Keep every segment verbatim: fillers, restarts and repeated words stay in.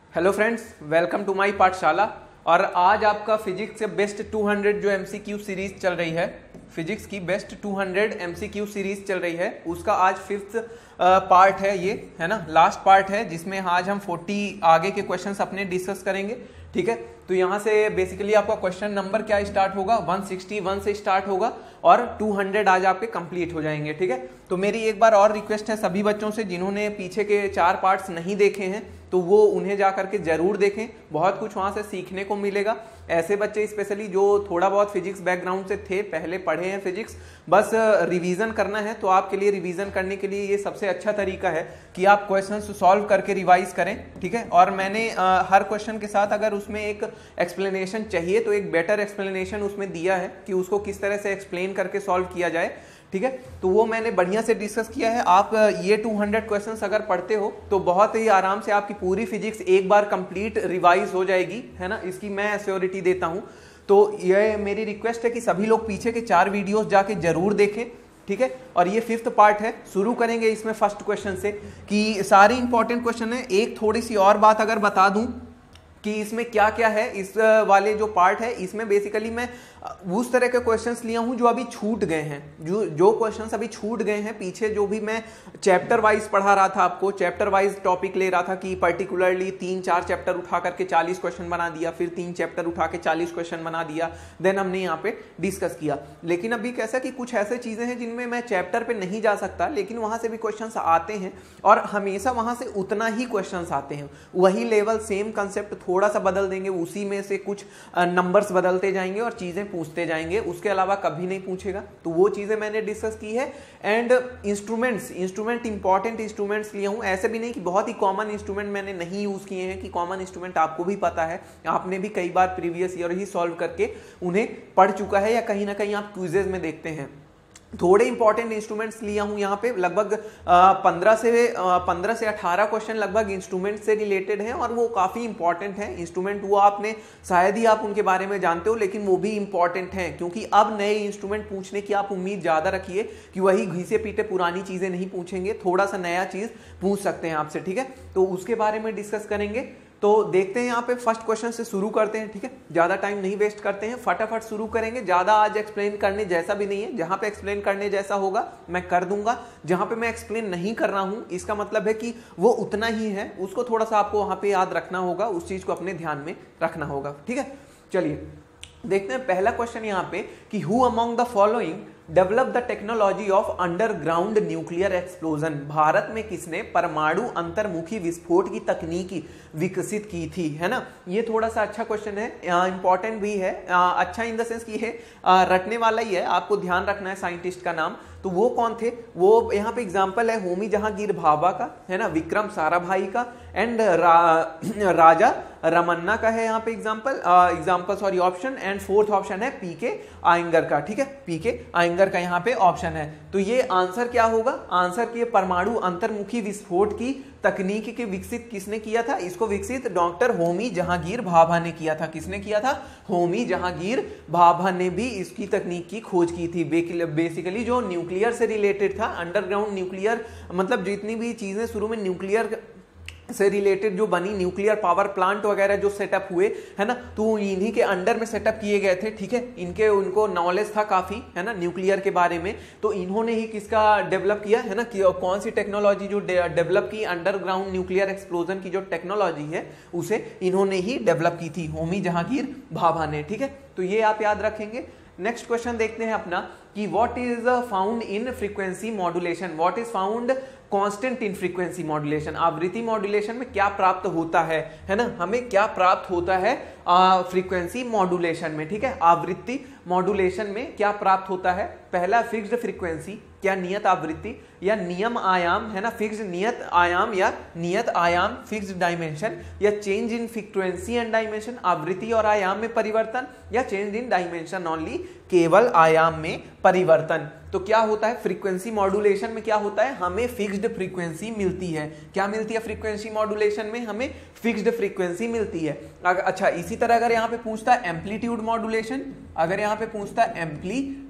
Hello friends, welcome to my Pathshala. और आज आपका फिजिक्स के बेस्ट दो सौ जो एमसीक्यू सीरीज चल रही है, फिजिक्स की बेस्ट दो सौ एमसीक्यू सीरीज चल रही है, उसका आज फिफ्थ पार्ट है, ये है ना, लास्ट पार्ट है, जिसमें आज हम चालीस आगे के क्वेश्चंस अपने डिस्कस करेंगे। ठीक है, तो यहाँ से बेसिकली आपका क्वेश्चन नंबर क्या स्टार्ट होगा, एक सौ इकसठ से स्टार्ट होगा और दो सौ आज आपके कंप्लीट हो जाएंगे। ठीक है, तो मेरी एक बार और रिक्वेस्ट है सभी बच्चों से जिन्होंने पीछे के चार पार्ट्स नहीं देखे हैं, तो वो उन्हें जा करके जरूर देखें, बहुत कुछ वहां से सीखने को मिलेगा। ऐसे बच्चे स्पेशली जो थोड़ा बहुत फिजिक्स बैकग्राउंड से थे, पहले पढ़े हैं फिजिक्स, बस रिवीजन करना है, तो आपके लिए रिवीजन करने के लिए ये सबसे अच्छा तरीका है कि आप क्वेश्चंस सॉल्व करके रिवाइज करें। ठीक है, और मैंने आ, हर क्वेश्चन के साथ अगर उसमें एक एक्सप्लेनेशन चाहिए तो एक बेटर एक्सप्लेनेशन उसमें दिया है कि उसको किस तरह से एक्सप्लेन करके सॉल्व किया जाए। ठीक है, तो वो मैंने बढ़िया से डिस्कस किया है। आप ये दो सौ क्वेश्चंस अगर पढ़ते हो तो बहुत ही आराम से आपकी पूरी फिजिक्स एक बार कंप्लीट रिवाइज हो जाएगी, है ना, इसकी मैं एश्योरिटी देता हूं। तो ये मेरी रिक्वेस्ट है कि सभी लोग पीछे के चार वीडियोस जाके जरूर देखें। ठीक है, और ये फिफ्थ पार्ट है, शुरू करेंगे इसमें फर्स्ट क्वेश्चन से कि सारे इंपॉर्टेंट क्वेश्चन है। एक थोड़ी सी और बात अगर बता दूं कि इसमें क्या क्या है, इस वाले जो पार्ट है इसमें बेसिकली मैं उस तरह के क्वेश्चंस लिया हूं जो अभी छूट गए हैं, जो जो क्वेश्चंस अभी छूट गए हैं पीछे, जो भी मैं चैप्टर वाइज पढ़ा रहा था, आपको चैप्टर वाइज टॉपिक ले रहा था कि पर्टिकुलरली तीन चार चैप्टर उठा करके चालीस क्वेश्चन बना दिया, फिर तीन चैप्टर उठा के चालीस क्वेश्चन बना दिया, देन हमने यहाँ पे डिस्कस किया। लेकिन अभी कैसा कि कुछ ऐसे चीजें हैं जिनमें मैं चैप्टर पे नहीं जा सकता, लेकिन वहां से भी क्वेश्चन आते हैं और हमेशा वहां से उतना ही क्वेश्चन आते हैं, वही लेवल सेम कंसेप्ट थोड़ा सा बदल देंगे, उसी में से कुछ नंबर्स बदलते जाएंगे और चीजें पूछते जाएंगे, उसके अलावा कभी नहीं पूछेगा। तो वो चीजें मैंने डिस्कस की है। And instruments instrument important instruments लिए हूं, ऐसे भी नहीं कि बहुत ही कॉमन इंस्ट्रूमेंट मैंने नहीं यूज किए हैं, कि कॉमन इंस्ट्रूमेंट आपको भी पता है, आपने भी कई बार प्रीवियस ईयर ही सॉल्व करके उन्हें पढ़ चुका है या कहीं ना कहीं आप क्विजेज में देखते हैं। थोड़े इंपॉर्टेंट इंस्ट्रूमेंट्स लिया हूं यहाँ पे, लगभग पंद्रह से पंद्रह से अठारह क्वेश्चन लगभग इंस्ट्रूमेंट से रिलेटेड हैं और वो काफी इंपॉर्टेंट हैं। इंस्ट्रूमेंट वो आपने शायद ही आप उनके बारे में जानते हो, लेकिन वो भी इंपॉर्टेंट हैं, क्योंकि अब नए इंस्ट्रूमेंट पूछने की आप उम्मीद ज्यादा रखिए कि वही घिसे पीटे पुरानी चीजें नहीं पूछेंगे, थोड़ा सा नया चीज पूछ सकते हैं आपसे। ठीक है, तो उसके बारे में डिस्कस करेंगे। तो देखते हैं यहाँ पे फर्स्ट क्वेश्चन से शुरू करते हैं। ठीक है, ज्यादा टाइम नहीं वेस्ट करते हैं, फटाफट शुरू करेंगे। ज्यादा आज एक्सप्लेन करने जैसा भी नहीं है, जहां पे एक्सप्लेन करने जैसा होगा मैं कर दूंगा, जहां पे मैं एक्सप्लेन नहीं कर रहा हूं इसका मतलब है कि वो उतना ही है, उसको थोड़ा सा आपको वहां पे याद रखना होगा, उस चीज को अपने ध्यान में रखना होगा। ठीक है, चलिए देखते हैं पहला क्वेश्चन यहाँ पे कि who among the following develop the technology of underground nuclear explosion. Bharat में किसने परमाणु अंतर्मुखी विस्फोट की तकनीकी विकसित की थी, है ना। ये थोड़ा सा अच्छा क्वेश्चन है, इंपॉर्टेंट भी है, आ, अच्छा इन द सेंस कि है आ, रटने वाला ही है, आपको ध्यान रखना है साइंटिस्ट का नाम। तो वो कौन थे, वो यहाँ पे एग्जांपल है होमी जहांगीर भाभा का, है ना, विक्रम साराभाई का एंड रा, राजा रमन्ना का है यहाँ पे example example sorry option. And fourth option है पीके आयंगर का। ठीक है, पीके आयंगर का यहाँ पे ऑप्शन है। तो ये आंसर क्या होगा, आंसर की परमाणु अंतर्मुखी विस्फोट की तकनीक के विकसित किसने किया था, इसको विकसित डॉक्टर होमी जहांगीर भाभा ने किया था। किसने किया था, होमी जहांगीर भाभा ने भी इसकी तकनीक की खोज की थी। बेसिकली जो न्यूक्लियर से रिलेटेड था, अंडरग्राउंड न्यूक्लियर, मतलब जितनी भी चीजें शुरू में न्यूक्लियर से रिलेटेड जो बनी, न्यूक्लियर पावर प्लांट वगैरह जो सेटअप हुए, है ना, तो इन्हीं के अंडर में सेटअप किए गए थे। ठीक है, इनके उनको नॉलेज था काफी, है ना, न्यूक्लियर के बारे में, तो इन्होंने ही किसका डेवलप किया, है ना, कि कौन सी टेक्नोलॉजी जो डेवलप की, अंडरग्राउंड न्यूक्लियर एक्सप्लोजन की जो टेक्नोलॉजी है उसे इन्होंने ही डेवलप की थी, होमी जहांगीर भाभा ने। ठीक है, तो ये आप याद रखेंगे। नेक्स्ट क्वेश्चन देखते हैं अपना कि what is found in frequency modulation, what is found constant in frequency modulation. आवृत्ति मॉड्यूलेशन में क्या प्राप्त होता है, है ना, हमें क्या प्राप्त होता है फ्रीक्वेंसी मॉड्यूलेशन में। ठीक है, आवृत्ति मॉड्यूलेशन में क्या प्राप्त होता है, पहला फिक्स्ड फ्रीक्वेंसी, क्या नियत आवृत्ति या नियम आयाम, है ना, फिक्स्ड नियत आयाम या नियत आयाम फिक्स्ड डायमेंशन, या change in frequency and dimension, आवृत्ति और आयाम में परिवर्तन, या चेंज इन डायमेंशन ओनली, केवल आयाम में परिवर्तन। तो क्या होता है फ्रीक्वेंसी मॉड्यूलेशन में, क्या होता है, हमें फिक्स्ड फ्रीक्वेंसी मिलती है। क्या मिलती है फ्रीक्वेंसी मॉड्यूलेशन में, हमें फिक्स्ड फ्रीक्वेंसी मिलती है। अच्छा, इसी तरह अगर यहाँ पे पूछता है एम्पलीट्यूड मॉड्यूलेशन, अगर यहाँ पे पूछता है एम्पलीट्यूड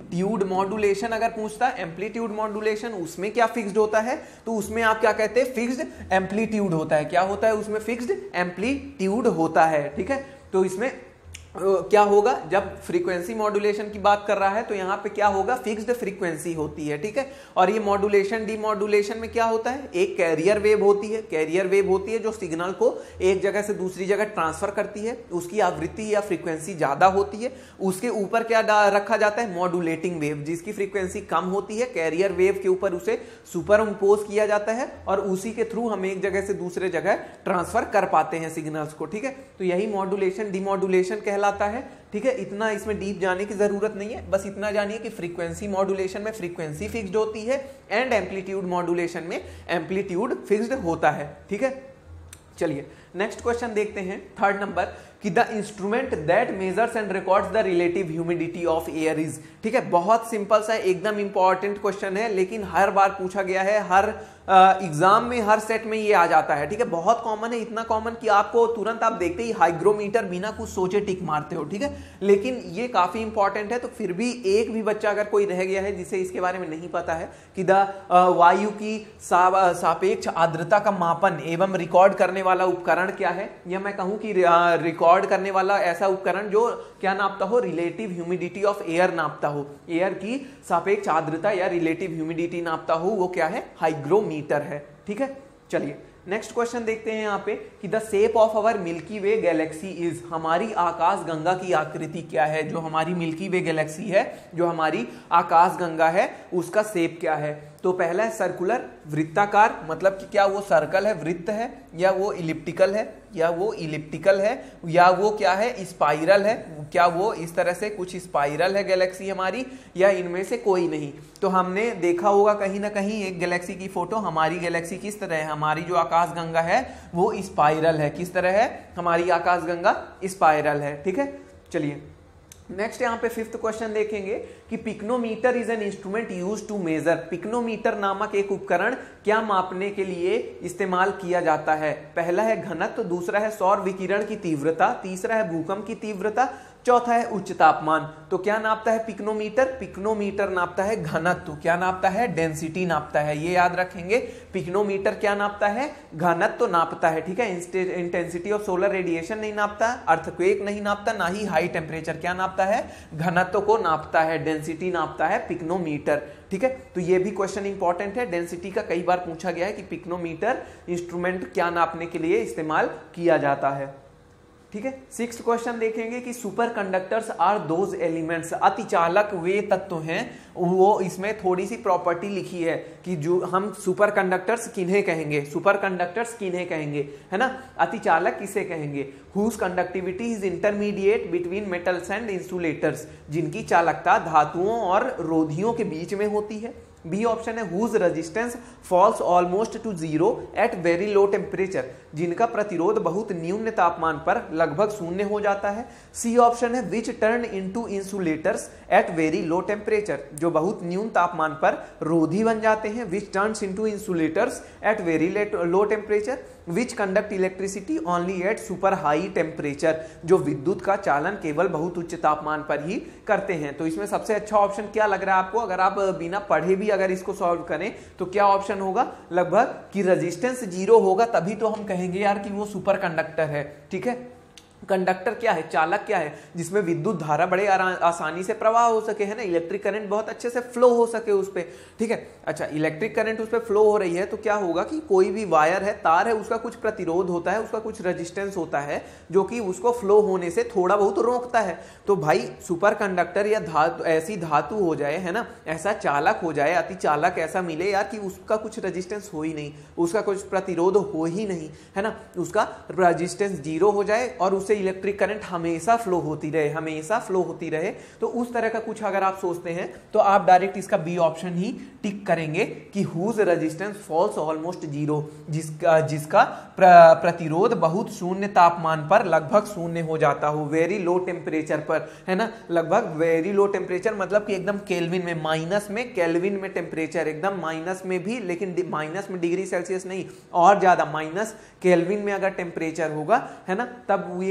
एम्पलीट्यूड मॉड्यूलेशन अगर पूछता है, एम्पलीट्यूड मॉड्यूलेशन उसमें क्या फिक्स्ड होता है, तो उसमें आप क्या कहते हैं, फिक्स्ड एम्पलीट्यूड होता है। क्या होता है उसमें, फिक्स्ड एम्पलीट्यूड होता है, ठीक है। तो इसमें क्या होगा, जब फ्रीक्वेंसी मॉड्यूलेशन की बात कर रहा है तो यहाँ पे क्या होगा, फिक्स्ड फ्रीक्वेंसी होती है, ठीक है। और ये मॉड्यूलेशन डीमॉड्यूलेशन में क्या होता है, एक कैरियर वेव होती है, कैरियर वेव होती है जो सिग्नल को एक जगह से दूसरी जगह ट्रांसफर करती है, उसकी आवृत्ति या फ्रीक्वेंसी ज्यादा होती है। उसके ऊपर क्या रखा जाता है, मॉड्यूलेटिंग वेव, जिसकी फ्रीक्वेंसी कम होती है, कैरियर वेव के ऊपर उसे सुपर इम्पोज किया जाता है और उसी के थ्रू हम एक जगह से दूसरे जगह ट्रांसफर कर पाते हैं सिग्नल्स को, ठीक है। तो यही मॉड्यूलेशन डीमॉड्यूलेशन कहलाता है, ठीक है। इतना इसमें डीप जाने की जरूरत नहीं है, बस इतना जानिए कि फ्रीक्वेंसी मॉड्यूलेशन में फ्रीक्वेंसी फिक्स्ड होती है एंड एम्पलीट्यूड मॉड्यूलेशन में एम्पलीट्यूड फिक्स्ड होता है, ठीक है। चलिए नेक्स्ट क्वेश्चन देखते हैं, थर्ड नंबर, कि the instrument that measures and records the relative humidity of air is, ठीक है। बहुत सिंपल सा एकदम इंपॉर्टेंट क्वेश्चन है, लेकिन हर बार पूछा गया है, हर एग्जाम uh, में हर सेट में ये आ जाता है, ठीक है। बहुत कॉमन है, इतना कॉमन कि आपको तुरंत आप देखते ही हाइग्रोमीटर बिना कुछ सोचे टिक मारते हो, ठीक है। लेकिन ये काफी इंपॉर्टेंट है, तो फिर भी एक भी बच्चा अगर कोई रह गया है जिसे इसके बारे में नहीं पता है कि द वायु की सा, सापेक्ष आर्द्रता का मापन एवं रिकॉर्ड करने वाला उपकरण क्या है, या मैं कहूं कि रिकॉर्ड करने वाला ऐसा उपकरण जो क्या नापता हो, रिलेटिव ह्यूमिडिटी ऑफ एयर नापता हो, एयर की सापेक्ष आर्द्रता या रिलेटिव ह्यूमिडिटी नापता हो, वो क्या है, हाइग्रोमीटर है, ठीक है। चलिए नेक्स्ट क्वेश्चन देखते हैं यहाँ पे कि the shape of our milky way galaxy is, हमारी आकाश गंगा की आकृति क्या है, जो हमारी मिल्की वे गैलेक्सी है, जो हमारी आकाश गंगा है, उसका शेप क्या है। तो पहला है सर्कुलर, वृत्ताकार, मतलब कि क्या वो सर्कल है, वृत्त है, या वो इलिप्टिकल है, या वो इलिप्टिकल है, या वो क्या है, स्पाइरल है, क्या वो इस तरह से कुछ स्पाइरल है गैलेक्सी हमारी, या इनमें से कोई नहीं। तो हमने देखा होगा कहीं ना कहीं एक गैलेक्सी की फोटो, हमारी गैलेक्सी किस तरह है, हमारी जो आकाश गंगा है वो स्पाइरल है, किस तरह है, हमारी आकाश गंगा स्पाइरल है, ठीक है। चलिए नेक्स्ट यहाँ पे फिफ्थ क्वेश्चन देखेंगे कि pycnometer is an instrument use to measure, pycnometer नामक एक उपकरण क्या मापने के लिए इस्तेमाल किया जाता है। पहला है घनत्व, दूसरा है सौर विकिरण की तीव्रता, तीसरा है भूकंप की तीव्रता, चौथा है उच्च तापमान। तो क्या नापता है पिक्नोमीटर, पिक्नोमीटर नापता है घनत्व, क्या नापता है, डेंसिटी नापता है, ये याद रखेंगे। पिक्नोमीटर क्या नापता है, घनत्व नापता है, ठीक है। इंटेंसिटी ऑफ सोलर रेडिएशन नहीं नापता, अर्थक्वेक नहीं नापता, ना ही हाई टेम्परेचर, क्या नापता है, घनत्व को नापता है, डेंसिटी नापता है पिक्नोमीटर, ठीक है। तो ये भी क्वेश्चन इंपॉर्टेंट है, डेंसिटी का कई बार पूछा गया है कि पिक्नोमीटर इंस्ट्रूमेंट क्या नापने के लिए इस्तेमाल किया जाता है, ठीक है। सिक्स्थ क्वेश्चन देखेंगे कि superconductors are those elements, अतिचालक वे तत्व हैं, वो इसमें थोड़ी सी प्रॉपर्टी लिखी है कि जो हम सुपर कंडक्टर्स किन्हें कहेंगे, सुपर कंडक्टर्स किन्हें कहेंगे, है ना, अतिचालक किसे कहेंगे। Whose conductivity is intermediate between metals and insulators, जिनकी चालकता धातुओं और रोधियों के बीच में होती है। बी ऑप्शन है whose resistance falls almost to zero at very low temperature, जिनका प्रतिरोध बहुत न्यून तापमान पर लगभग शून्य हो जाता है। सी ऑप्शन है which turn into insulators at very low temperature, जो बहुत न्यून तापमान पर रोधी बन जाते हैं, which turns into insulators at very low temperature, which conduct electricity only at super high temperature, जो विद्युत का चालन केवल बहुत उच्च तापमान पर ही करते हैं। तो इसमें सबसे अच्छा ऑप्शन क्या लग रहा है आपको, अगर आप बिना पढ़े भी अगर इसको सॉल्व करें तो क्या ऑप्शन होगा, लगभग कि रेजिस्टेंस जीरो होगा, तभी तो हम कहेंगे यार कि वो सुपर कंडक्टर है, ठीक है। कंडक्टर क्या है, चालक क्या है, जिसमें विद्युत धारा बड़े आसानी से प्रवाह हो सके, है ना, इलेक्ट्रिक करंट बहुत अच्छे से फ्लो हो सके उस पे, ठीक है। अच्छा, इलेक्ट्रिक करंट उस पे फ्लो हो रही है तो क्या होगा कि कोई भी वायर है, तार है, उसका कुछ प्रतिरोध होता है, उसका कुछ रेजिस्टेंस होता है जो कि उसको फ्लो होने से थोड़ा बहुत रोकता है। तो भाई सुपर कंडक्टर या धातु, ऐसी धातु हो जाए, है ना, ऐसा चालक हो जाए, अति चालक ऐसा मिले यार कि उसका कुछ रेजिस्टेंस हो ही नहीं, उसका कुछ प्रतिरोध हो ही नहीं, है ना, उसका रेजिस्टेंस जीरो हो जाए और उससे इलेक्ट्रिक करंट हमेशा फ्लो होती रहे, हमेशा फ्लो होती रहे, तो उस तरह का कुछ अगर आप सोचते हैं तो आप डायरेक्ट इसका बी ऑप्शन ही टिक करेंगे कि whose resistance falls almost zero, जिसका जिसका प्र, प्रतिरोध बहुत शून्य तापमान पर लगभग शून्य हो जाता हो, वेरी लो टेम्परेचर पर, है ना, लगभग वेरी लो टेम्परेचर मतलब कि एकदम केल्विन में, माइनस में, केल्विन में टेम्परेचर, एकदम माइनस में भी, लेकिन माइनस में डिग्री सेल्सियस नहीं, और ज्यादा माइनस केल्विन में अगर टेम्परेचर होगा, है ना, तब ये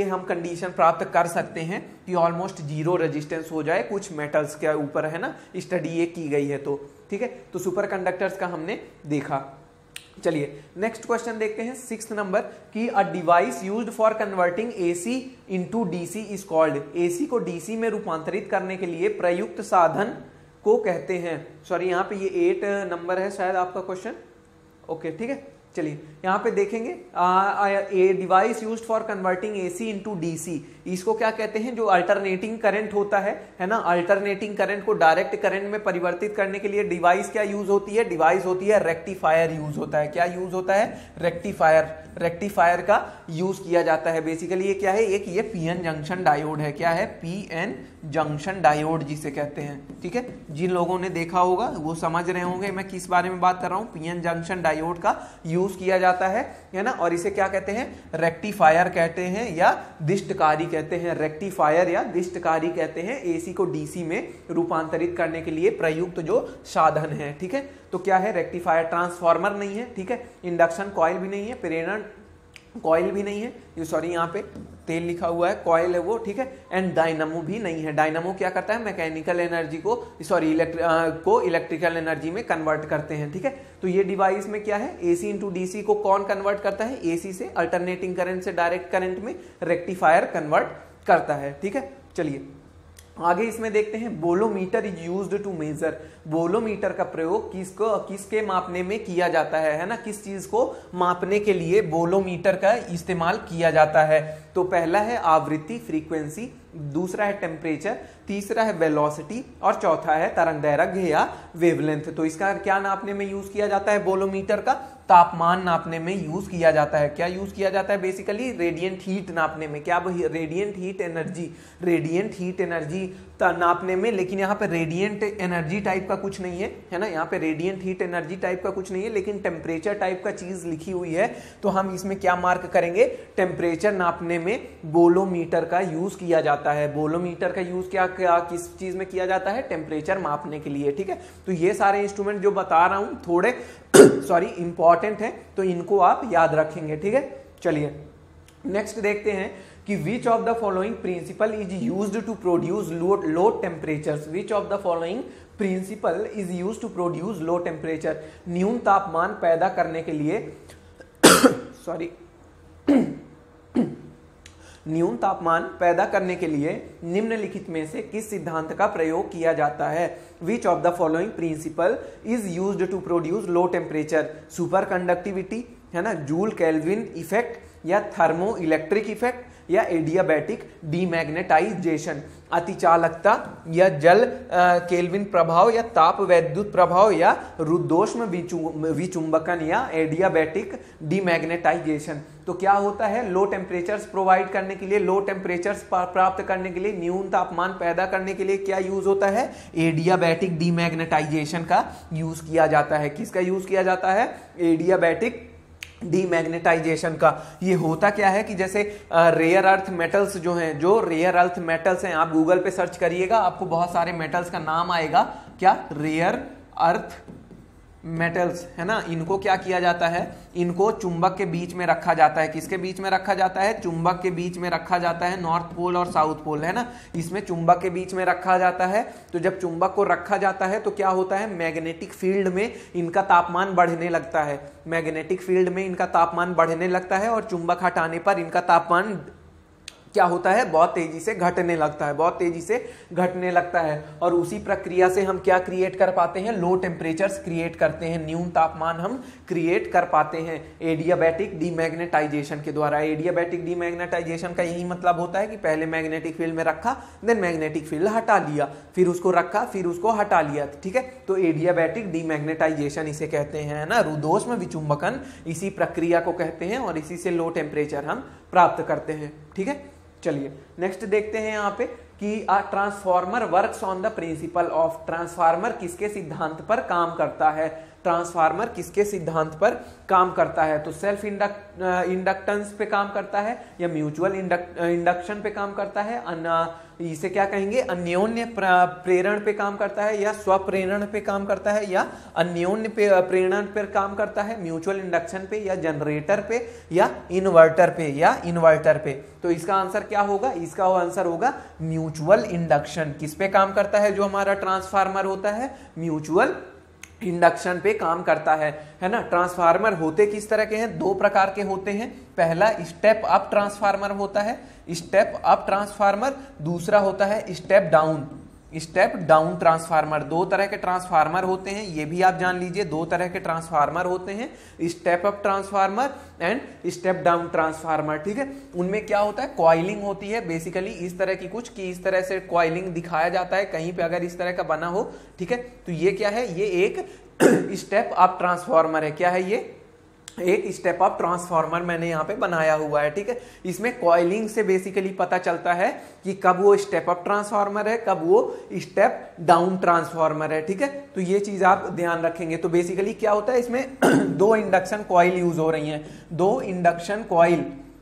हम कंडीशन प्राप्त कर सकते हैं कि ऑलमोस्ट जीरो रेजिस्टेंस हो जाए कुछ मेटल्स के ऊपर, है ना, स्टडी ये की गई है तो ठीक है। तो सुपर कंडक्टर्स का हमने देखा। चलिए नेक्स्ट क्वेश्चन देखते हैं, सिक्स्थ नंबर कि a device used for converting AC into DC is called. AC को डीसी में रूपांतरित करने के लिए प्रयुक्त साधन को कहते हैं। सॉरी यहाँ पे ये एट नंबर है शायद आपका क्वेश्चन। ओके ठीक है, चलिए यहाँ पे देखेंगे a device used for converting AC into DC, इसको क्या कहते हैं, जो अल्टरनेटिंग करंट होता है है ना, अल्टरनेटिंग करंट को डायरेक्ट करंट में परिवर्तित करने के लिए डिवाइस क्या यूज होती है, डिवाइस होती है रेक्टिफायर यूज होता है। क्या यूज होता है, रेक्टिफायर, रेक्टिफायर का यूज किया जाता है। बेसिकली ये क्या है, एक ये पीएन जंक्शन डायोड है। क्या है, पीएन जंक्शन डायोड जिसे कहते हैं, ठीक है। जिन लोगों ने देखा होगा वो समझ रहे होंगे मैं किस बारे में बात कर रहा हूं। पीएन जंक्शन डायोड का यूज किया जाता है है ना, और इसे क्या कहते हैं, रेक्टिफायर कहते हैं या दिष्टकारी कहते हैं। रेक्टिफायर या दिष्टकारी कहते हैं एसी को डीसी में रूपांतरित करने के लिए प्रयुक्त जो साधन है, ठीक है। तो क्या है, रेक्टिफायर। ट्रांसफार्मर नहीं है, ठीक है, इंडक्शन कॉइल भी नहीं है, प्रेरण कॉइल भी नहीं है, ये सॉरी यहाँ पे तेल लिखा हुआ है, कॉइल है वो, ठीक है। एंड डायनामो भी नहीं है। डायनामो क्या करता है, मैकेनिकल एनर्जी को सॉरी इलेक्ट्रिक को इलेक्ट्रिकल एनर्जी में कन्वर्ट करते हैं, ठीक है। तो ये डिवाइस में क्या है, एसी इंटू डीसी को कौन कन्वर्ट करता है, एसी से अल्टरनेटिंग करंट से डायरेक्ट करंट में रेक्टिफायर कन्वर्ट करता है, ठीक है। चलिए आगे इसमें देखते हैं, bolometer is used to measure. Bolometer का प्रयोग किसको किसके मापने में किया जाता है है ना, किस चीज को मापने के लिए बोलोमीटर का इस्तेमाल किया जाता है। तो पहला है आवृत्ति, फ्रीक्वेंसी, दूसरा है टेम्परेचर, तीसरा है वेलोसिटी और चौथा है तरंग दैर्घ्य या वेवलेंथ। तो इसका क्या नापने में यूज किया जाता है, बोलोमीटर का तापमान नापने में यूज किया जाता है। क्या यूज किया जाता है, बेसिकली रेडिएंट हीट नापने में। क्या, radiant heat energy, radiant heat energy नापने में। लेकिन यहाँ पे रेडिएंट एनर्जी टाइप का कुछ नहीं है, है ना, यहाँ पे रेडिएंट हीट एनर्जी टाइप का कुछ नहीं है, लेकिन टेम्परेचर टाइप का चीज लिखी हुई है। तो हम इसमें क्या मार्क करेंगे, टेम्परेचर नापने में बोलोमीटर का यूज किया जाता है। बोलोमीटर का यूज क्या, क्या किस चीज में किया जाता है, टेम्परेचर मापने के लिए, ठीक है। तो ये सारे इंस्ट्रूमेंट जो बता रहा हूं थोड़े सॉरी इंपॉर्टेंट है, तो इनको आप याद रखेंगे, ठीक है। चलिए नेक्स्ट देखते हैं कि which of the following principle is used to produce low low temperatures. Which of the following principle is used to produce low temperature. न्यून तापमान पैदा करने के लिए सॉरी न्यून तापमान पैदा करने के लिए निम्नलिखित में से किस सिद्धांत का प्रयोग किया जाता है। Which of the following principle is used to produce low temperature. Superconductivity, है ना, जूल केल्विन इफेक्ट या थर्मो इलेक्ट्रिक इफेक्ट या एडियाबैटिक डीमैग्नेटाइजेशन। अतिचालकता या जल केल्विन प्रभाव या ताप वैद्युत प्रभाव या रुद्धोष्म विचुंबकन या एडियाबैटिक डीमैग्नेटाइजेशन। तो क्या होता है, लो टेम्परेचर्स प्रोवाइड करने के लिए, लो टेम्परेचर्स प्राप्त करने के लिए, न्यून तापमान पैदा करने के लिए क्या यूज होता है, एडियाबैटिक डीमैग्नेटाइजेशन का यूज किया जाता है। किसका यूज किया जाता है, एडियाबैटिक डीमैग्नेटाइजेशन का। ये होता क्या है कि जैसे रेयर अर्थ मेटल्स जो हैं, जो रेयर अर्थ मेटल्स हैं, आप गूगल पे सर्च करिएगा आपको बहुत सारे मेटल्स का नाम आएगा। क्या, रेयर अर्थ मेटल्स, है ना, इनको क्या किया जाता है, इनको चुंबक के बीच में रखा जाता है। किसके बीच में रखा जाता है, चुंबक के बीच में रखा जाता है। नॉर्थ पोल और साउथ पोल, है ना, इसमें चुंबक के बीच में रखा जाता है। तो जब चुंबक को रखा जाता है तो क्या होता है, मैग्नेटिक फील्ड में इनका तापमान बढ़ने लगता है। मैग्नेटिक फील्ड में इनका तापमान बढ़ने लगता है और चुंबक हटाने पर इनका तापमान क्या होता है, बहुत तेजी से घटने लगता है, बहुत तेजी से घटने लगता है। और उसी प्रक्रिया से हम क्या क्रिएट कर पाते हैं, लो टेम्परेचर्स क्रिएट करते हैं, न्यून तापमान हम क्रिएट कर पाते हैं एडियाबैटिक डीमैग्नेटाइजेशन के द्वारा। एडियाबैटिक डीमैग्नेटाइजेशन का यही मतलब होता है कि पहले मैग्नेटिक फील्ड में रखा, देन मैग्नेटिक फील्ड हटा लिया, फिर उसको रखा, फिर उसको हटा लिया, ठीक है। तो एडियाबैटिक डीमैग्नेटाइजेशन इसे कहते हैं, है ना, रुद्धोष्म विचुंबकन इसी प्रक्रिया को कहते हैं और इसी से लो टेम्परेचर हम प्राप्त करते हैं, ठीक है। चलिए नेक्स्ट देखते हैं यहाँ पे कि a transformer works on the principle of. Transformer किसके सिद्धांत पर काम करता है, ट्रांसफार्मर किसके सिद्धांत पर काम करता है? तो सेल्फ इंडक्टेंस पे काम करता है या म्यूचुअल इंडक्शन पे काम करता है, इसे क्या कहेंगे, अन्योन्य प्रेरण पे काम करता है या स्वप्रेरण पे काम करता है या अन्योन्य प्रेरण पर काम करता है, म्यूचुअल इंडक्शन पे या जनरेटर पे या इन्वर्टर पे या इन्वर्टर पे। तो इसका आंसर क्या होगा? इसका आंसर होगा म्यूचुअल इंडक्शन। किस पे काम करता है जो हमारा ट्रांसफार्मर होता है? म्यूचुअल इंडक्शन पे काम करता है, है ना। ट्रांसफार्मर होते किस तरह के हैं? दो प्रकार के होते हैं। पहला स्टेप अप ट्रांसफार्मर होता है, स्टेप अप ट्रांसफार्मर। दूसरा होता है step down, step down transformer. दो तरह के ट्रांसफार्मर होते हैं, ये भी आप जान लीजिए, दो तरह के ट्रांसफार्मर होते हैं, step up transformer and step down transformer. ठीक है, उनमें क्या होता है? कॉइलिंग होती है बेसिकली इस तरह की कुछ कि इस तरह से कॉइलिंग दिखाया जाता है कहीं पे अगर इस तरह का बना हो। ठीक है, तो ये क्या है? ये एक स्टेप अप ट्रांसफार्मर है। क्या है ये? एक स्टेप अप ट्रांसफार्मर मैंने यहाँ पे बनाया हुआ है। ठीक है, इसमें कॉइलिंग से बेसिकली पता चलता है कि कब वो स्टेप अप ट्रांसफार्मर है, कब वो स्टेप डाउन ट्रांसफार्मर है। ठीक है, तो ये चीज आप ध्यान रखेंगे। तो बेसिकली क्या होता है इसमें दो इंडक्शन कॉइल यूज हो रही हैं, दो इंडक्शन कॉइल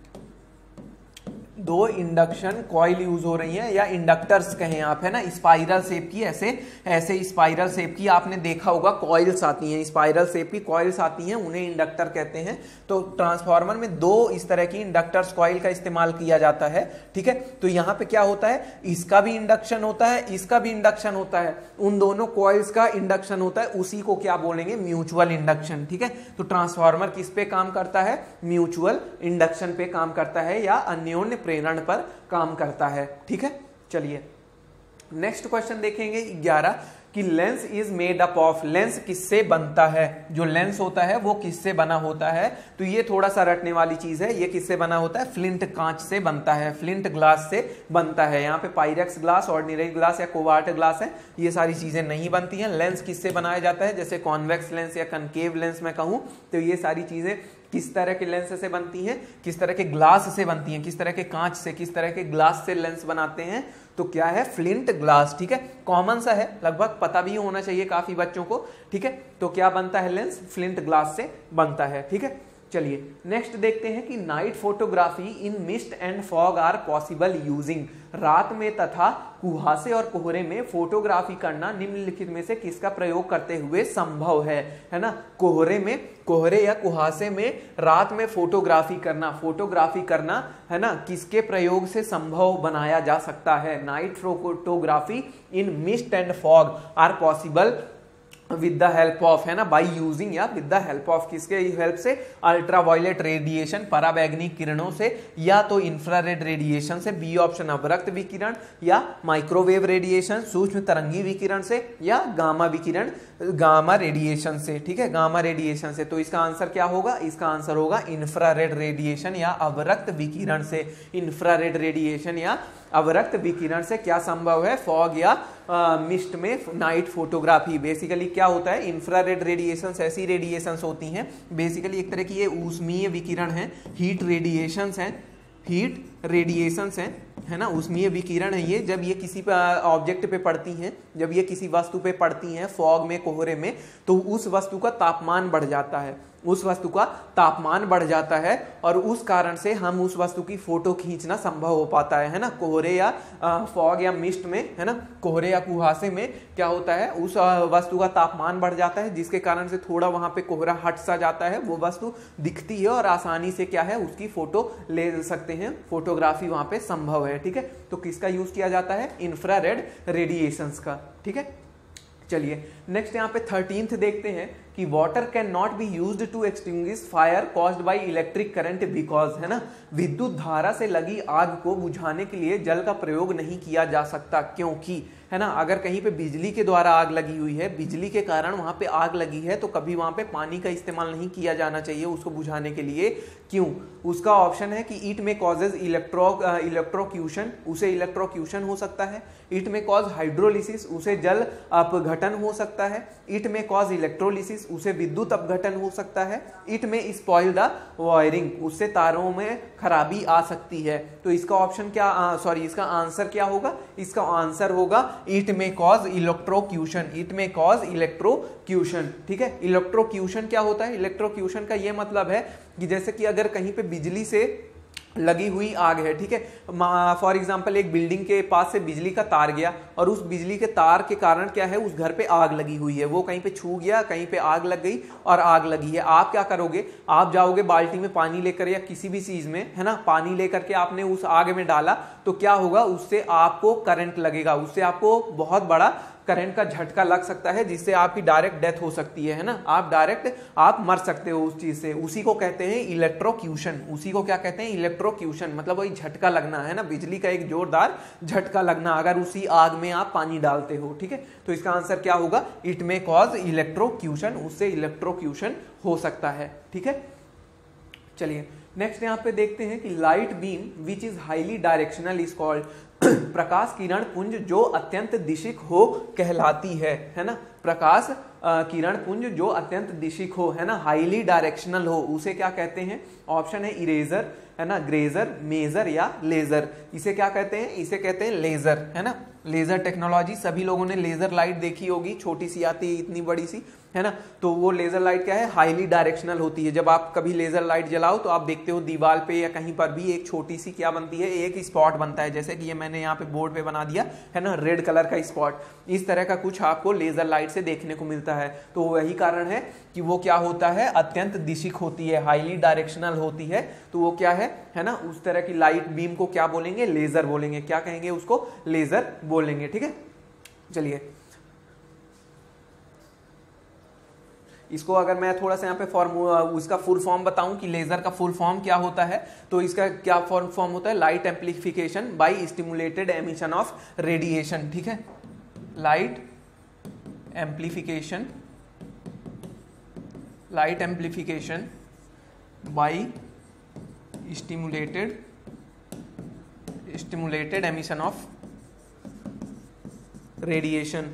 दो इंडक्शन कॉइल यूज हो रही हैं या इंडक्टर्स कहें आप, है ना। स्पाइरल शेप की, ऐसे ऐसे स्पाइरल शेप की आपने देखा होगा कॉइल्स आती हैं, स्पाइरल शेप की कॉइल्स आती हैं, उन्हें इंडक्टर कहते हैं। तो ट्रांसफार्मर में दो इस तरह की इंडक्टर्स कॉइल का इस्तेमाल किया जाता है। ठीक है, तो यहाँ पे क्या होता है? इसका भी इंडक्शन होता है, इसका भी इंडक्शन होता है, उन दोनों कॉइल्स का इंडक्शन होता है, उसी को क्या बोलेंगे? Mutual induction. ठीक है, तो ट्रांसफार्मर किस पे काम करता है? म्यूचुअल इंडक्शन पे काम करता है या अन्योन्य प्रेरण पर काम करता है। ठीक है, चलिए नेक्स्ट क्वेश्चन देखेंगे ग्यारह कि lens is made up of. Lens किससे बनता है? जो लेंस होता है वो किससे बना होता है? तो ये थोड़ा सा रटने वाली चीज है। ये किससे बना होता है? फ्लिंट कांच से बनता है, फ्लिंट ग्लास से बनता है। यहाँ पे पायरेक्स ग्लास, ऑर्डिनरी ग्लास या कोबाल्ट ग्लास है, ये सारी चीजें नहीं बनती हैं। लेंस किससे बनाया जाता है? जैसे कॉन्वेक्स लेंस या कनकेव लेंस मैं कहूं, तो ये सारी चीजें किस तरह के लेंस से बनती हैं? किस तरह के ग्लास से बनती हैं, किस तरह के कांच से, किस तरह के ग्लास से लेंस बनाते हैं? तो क्या है? Flint glass. ठीक है, कॉमन सा है, लगभग पता भी होना चाहिए काफी बच्चों को। ठीक है, तो क्या बनता है? लेंस फ्लिंट ग्लास से बनता है। ठीक है, चलिए नेक्स्ट देखते हैं कि night photography in mist and fog are possible using. रात में तथा कुहासे और कोहरे में फोटोग्राफी करना निम्नलिखित में से किसका प्रयोग करते हुए संभव है? है ना, कोहरे में, कोहरे या कुहासे में रात में फोटोग्राफी करना, फोटोग्राफी करना है ना, किसके प्रयोग से संभव बनाया जा सकता है? Night photography in mist and fog are possible with the help of, है ना, बाई यूजिंग या विद द हेल्प ऑफ, किसके हेल्प से? अल्ट्रावायलेट रेडिएशन, पराबैंगनी किरणों से, या तो इंफ्रारेड रेडिएशन से, बी ऑप्शन अवरक्त विकिरण, या माइक्रोवेव रेडिएशन सूक्ष्म तरंगी विकिरण से, या गामा विकिरण, गामा रेडिएशन से। ठीक है, गामा रेडिएशन से। तो इसका आंसर क्या होगा? इसका आंसर होगा इंफ्रारेड रेडिएशन या अवरक्त विकिरण से। इंफ्रारेड रेडिएशन या अवरक्त विकिरण से क्या संभव है? फॉग या मिस्ट में नाइट फोटोग्राफी। बेसिकली क्या होता है? इंफ्रारेड रेडिएशंस ऐसी रेडिएशंस होती हैं, बेसिकली एक तरह की ये ऊष्मीय विकिरण है, हीट रेडिएशंस हैं, हीट रेडिएशंस हैं, है ना, ऊष्मीय विकिरण है ये। जब ये किसी ऑब्जेक्ट पे पड़ती हैं, जब ये किसी वस्तु पे पड़ती हैं, फॉग में, कोहरे में, तो उस वस्तु का तापमान बढ़ जाता है, उस वस्तु का तापमान बढ़ जाता है और उस कारण से हम उस वस्तु की फोटो खींचना संभव हो पाता है, है ना। कोहरे या फॉग या मिस्ट में, है ना, कोहरे या कुहासे में क्या होता है? उस वस्तु का तापमान बढ़ जाता है, जिसके कारण से थोड़ा वहां पे कोहरा हट सा जाता है, वो वस्तु दिखती है और आसानी से क्या है? उसकी फोटो ले सकते हैं, फोटोग्राफी वहां पे संभव है। ठीक है, तो किसका यूज किया जाता है? इंफ्रारेड रेडिएशंस का। ठीक है, चलिए नेक्स्ट यहाँ पे थर्टींथ देखते हैं कि water can not be used to extinguish fire caused by electric current because, है ना, विद्युत धारा से लगी आग को बुझाने के लिए जल का प्रयोग नहीं किया जा सकता, क्योंकि, है ना, अगर कहीं पे बिजली के द्वारा आग लगी हुई है, बिजली के कारण वहां पे आग लगी है, तो कभी वहां पे पानी का इस्तेमाल नहीं किया जाना चाहिए उसको बुझाने के लिए। क्यों? उसका ऑप्शन है कि it may causes electro electrocution, उसे इलेक्ट्रोक्यूशन हो सकता है। इट में कॉज हाइड्रोलिसिस, उसे जल अपघटन हो सकता है। It may cause electrolysis, six, उसे विद्युत अपघटन हो सकता है। इट में स्पॉइल द वायरिंग, उससे तारों में खराबी आ सकती है। तो इसका ऑप्शन क्या, सॉरी इसका आंसर क्या होगा, इसका आंसर होगा it may cause electrocution, it may cause electrocution. ठीक है, इलेक्ट्रोक्यूशन क्या होता है, इलेक्ट्रोक्यूशन का ये मतलब है कि जैसे कि अगर कहीं पे बिजली से लगी हुई आग है, ठीक है, फॉर एग्जांपल एक बिल्डिंग के पास से बिजली का तार गया और उस बिजली के तार के कारण क्या है, उस घर पे आग लगी हुई है, वो कहीं पे छू गया, कहीं पे आग लग गई और आग लगी है। आप क्या करोगे, आप जाओगे बाल्टी में पानी लेकर या किसी भी चीज में, है ना, पानी लेकर के आपने उस आग में डाला तो क्या होगा, उससे आपको करंट लगेगा, उससे आपको बहुत बड़ा करंट का झटका लग सकता है, जिससे आपकी डायरेक्ट डेथ हो सकती है, है ना, आप डायरेक्ट आप मर सकते हो उस चीज से। उसी को कहते हैं इलेक्ट्रोक्यूशन, उसी को क्या कहते हैं, इलेक्ट्रोक्यूशन, मतलब वही झटका लगना, है ना, बिजली का एक जोरदार झटका लगना अगर उसी आग में आप पानी डालते हो। ठीक है, तो इसका आंसर क्या होगा, इट में कॉज इलेक्ट्रोक्यूशन, उससे इलेक्ट्रोक्यूशन हो सकता है। ठीक है, चलिए नेक्स्ट यहाँ पे देखते हैं कि light beam which is highly directional is called, प्रकाश किरण पुंज जो अत्यंत दिशिक हो कहलाती है, है ना, प्रकाश किरण पुंज जो अत्यंत दिशिक हो, है ना, हाईली डायरेक्शनल हो, उसे क्या कहते हैं, ऑप्शन है इरेजर, है ना, ग्रेजर, मेजर या लेजर। इसे क्या कहते हैं, इसे कहते हैं लेजर, है ना, लेजर टेक्नोलॉजी। सभी लोगों ने लेजर लाइट देखी होगी, छोटी सी आती है, इतनी बड़ी सी, है ना, तो वो लेजर लाइट क्या है, हाईली डायरेक्शनल होती है। जब आप कभी लेजर लाइट जलाओ तो आप देखते हो दीवार पे या कहीं पर भी एक छोटी सी क्या बनती है, एक स्पॉट बनता है, जैसे कि ये मैंने यहाँ पे बोर्ड पे बना दिया है ना, रेड कलर का स्पॉट, इस तरह का कुछ आपको लेजर लाइट से देखने को मिलता है। तो वही कारण है कि वो क्या होता है, अत्यंत दिशिक होती है, हाईली डायरेक्शनल होती है, तो वो क्या है है ना, उस तरह की लाइट बीम को क्या बोलेंगे, लेजर बोलेंगे। क्या कहेंगे उसको, लेजर बोलेंगे। ठीक है, चलिए इसको अगर मैं थोड़ा सा यहाँ पे फॉर्मूला उसका फुल फॉर्म बताऊं कि लेजर का फुल फॉर्म क्या होता है, तो इसका क्या फॉर्म फॉर्म होता है, light amplification by stimulated emission of radiation. ठीक है, light amplification, light amplification by stimulated stimulated emission of radiation,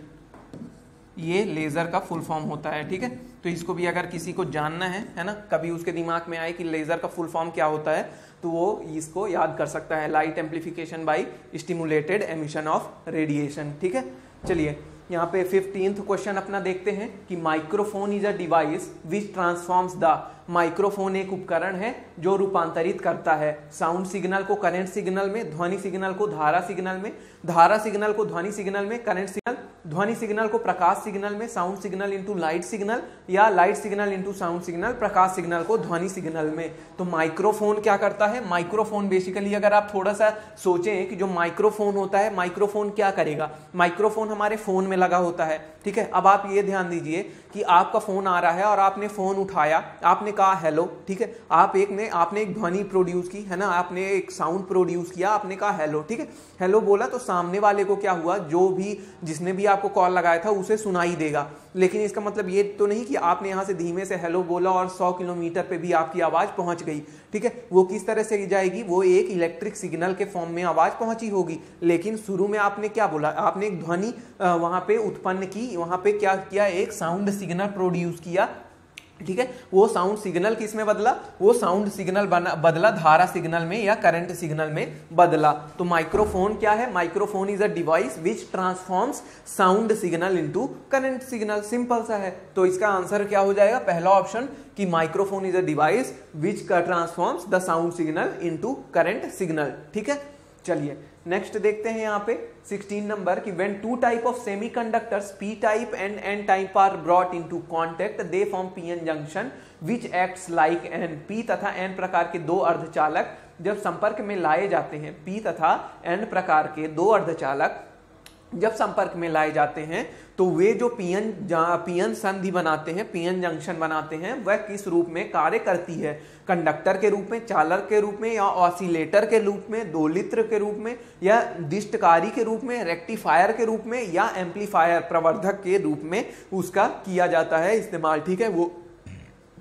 ये लेजर का फुल फॉर्म होता है। ठीक है, तो इसको भी अगर किसी को जानना है, है ना, कभी उसके दिमाग में आए कि लेजर का फुल फॉर्म क्या होता है, तो वो इसको याद कर सकता है, light amplification by stimulated emission of radiation. ठीक है, चलिए यहाँ पे फिफ्टींथ क्वेश्चन अपना देखते हैं कि microphone is a device which transforms the, microphone एक उपकरण है जो रूपांतरित करता है साउंड सिग्नल को करंट सिग्नल में, ध्वनि सिग्नल को धारा सिग्नल में, धारा सिग्नल को ध्वनि सिग्नल में, करंट सिग्नल ध्वनि सिग्नल को प्रकाश सिग्नल में, sound signal into light signal, या light signal into sound signal, प्रकाश सिग्नल को ध्वनि सिग्नल में। तो माइक्रोफोन क्या करता है, माइक्रोफोन बेसिकली अगर आप थोड़ा सा सोचें कि जो माइक्रोफोन होता है, माइक्रोफोन क्या करेगा, माइक्रोफोन हमारे फोन में लगा होता है। ठीक है, अब आप ये ध्यान दीजिए कि आपका फोन आ रहा है और आपने फोन उठाया, आपने कहा हेलो, ठीक है, आप एक ने आपने एक ध्वनि प्रोड्यूस की, है ना, आपने एक साउंड प्रोड्यूस किया, आपने कहा हेलो, ठीक है, हेलो बोला तो सामने वाले को क्या हुआ, जो भी जिसने भी आपको कॉल लगाया था उसे सुनाई देगा। लेकिन इसका मतलब ये तो नहीं कि आपने यहां से धीमे से हेलो बोला और सौ किलोमीटर पे भी आपकी आवाज पहुंच गई। ठीक है, वो किस तरह से जाएगी, वो एक इलेक्ट्रिक सिग्नल के फॉर्म में आवाज पहुंची होगी। लेकिन शुरू में आपने क्या बोला, आपने एक ध्वनि वहां पे उत्पन्न की, वहां पे क्या किया, एक साउंड सिग्नल प्रोड्यूस किया। ठीक है, वो साउंड सिग्नल किस में बदला, वो साउंड सिग्नल बना बदला धारा सिग्नल में या करंट सिग्नल में बदला। तो माइक्रोफोन क्या है, microphone is a device which transforms sound signal into current signal, simple सा है। तो इसका आंसर क्या हो जाएगा, पहला ऑप्शन कि microphone is a device which transforms the sound signal into current signal. ठीक है, चलिए नेक्स्ट देखते हैं यहाँ पे सिक्सटीन नंबर कि when two type of semiconductors P type and N type are brought into contact they form PN junction which acts like an, P तथा N प्रकार के दो अर्धचालक जब संपर्क में लाए जाते हैं, पी तथा एन प्रकार के दो अर्धचालक जब संपर्क में लाए जाते हैं तो वे जो पीएन पीएन संधि बनाते हैं, पीएन जंक्शन बनाते हैं, वह किस रूप में कार्य करती है, कंडक्टर के रूप में, चालक के रूप में, या ऑसिलेटर के रूप में, दोलित्र के रूप में, या दिष्टकारी के रूप में, रेक्टिफायर के रूप में, या एम्पलीफायर प्रवर्धक के रूप में उसका किया जाता है इस्तेमाल। ठीक है, वो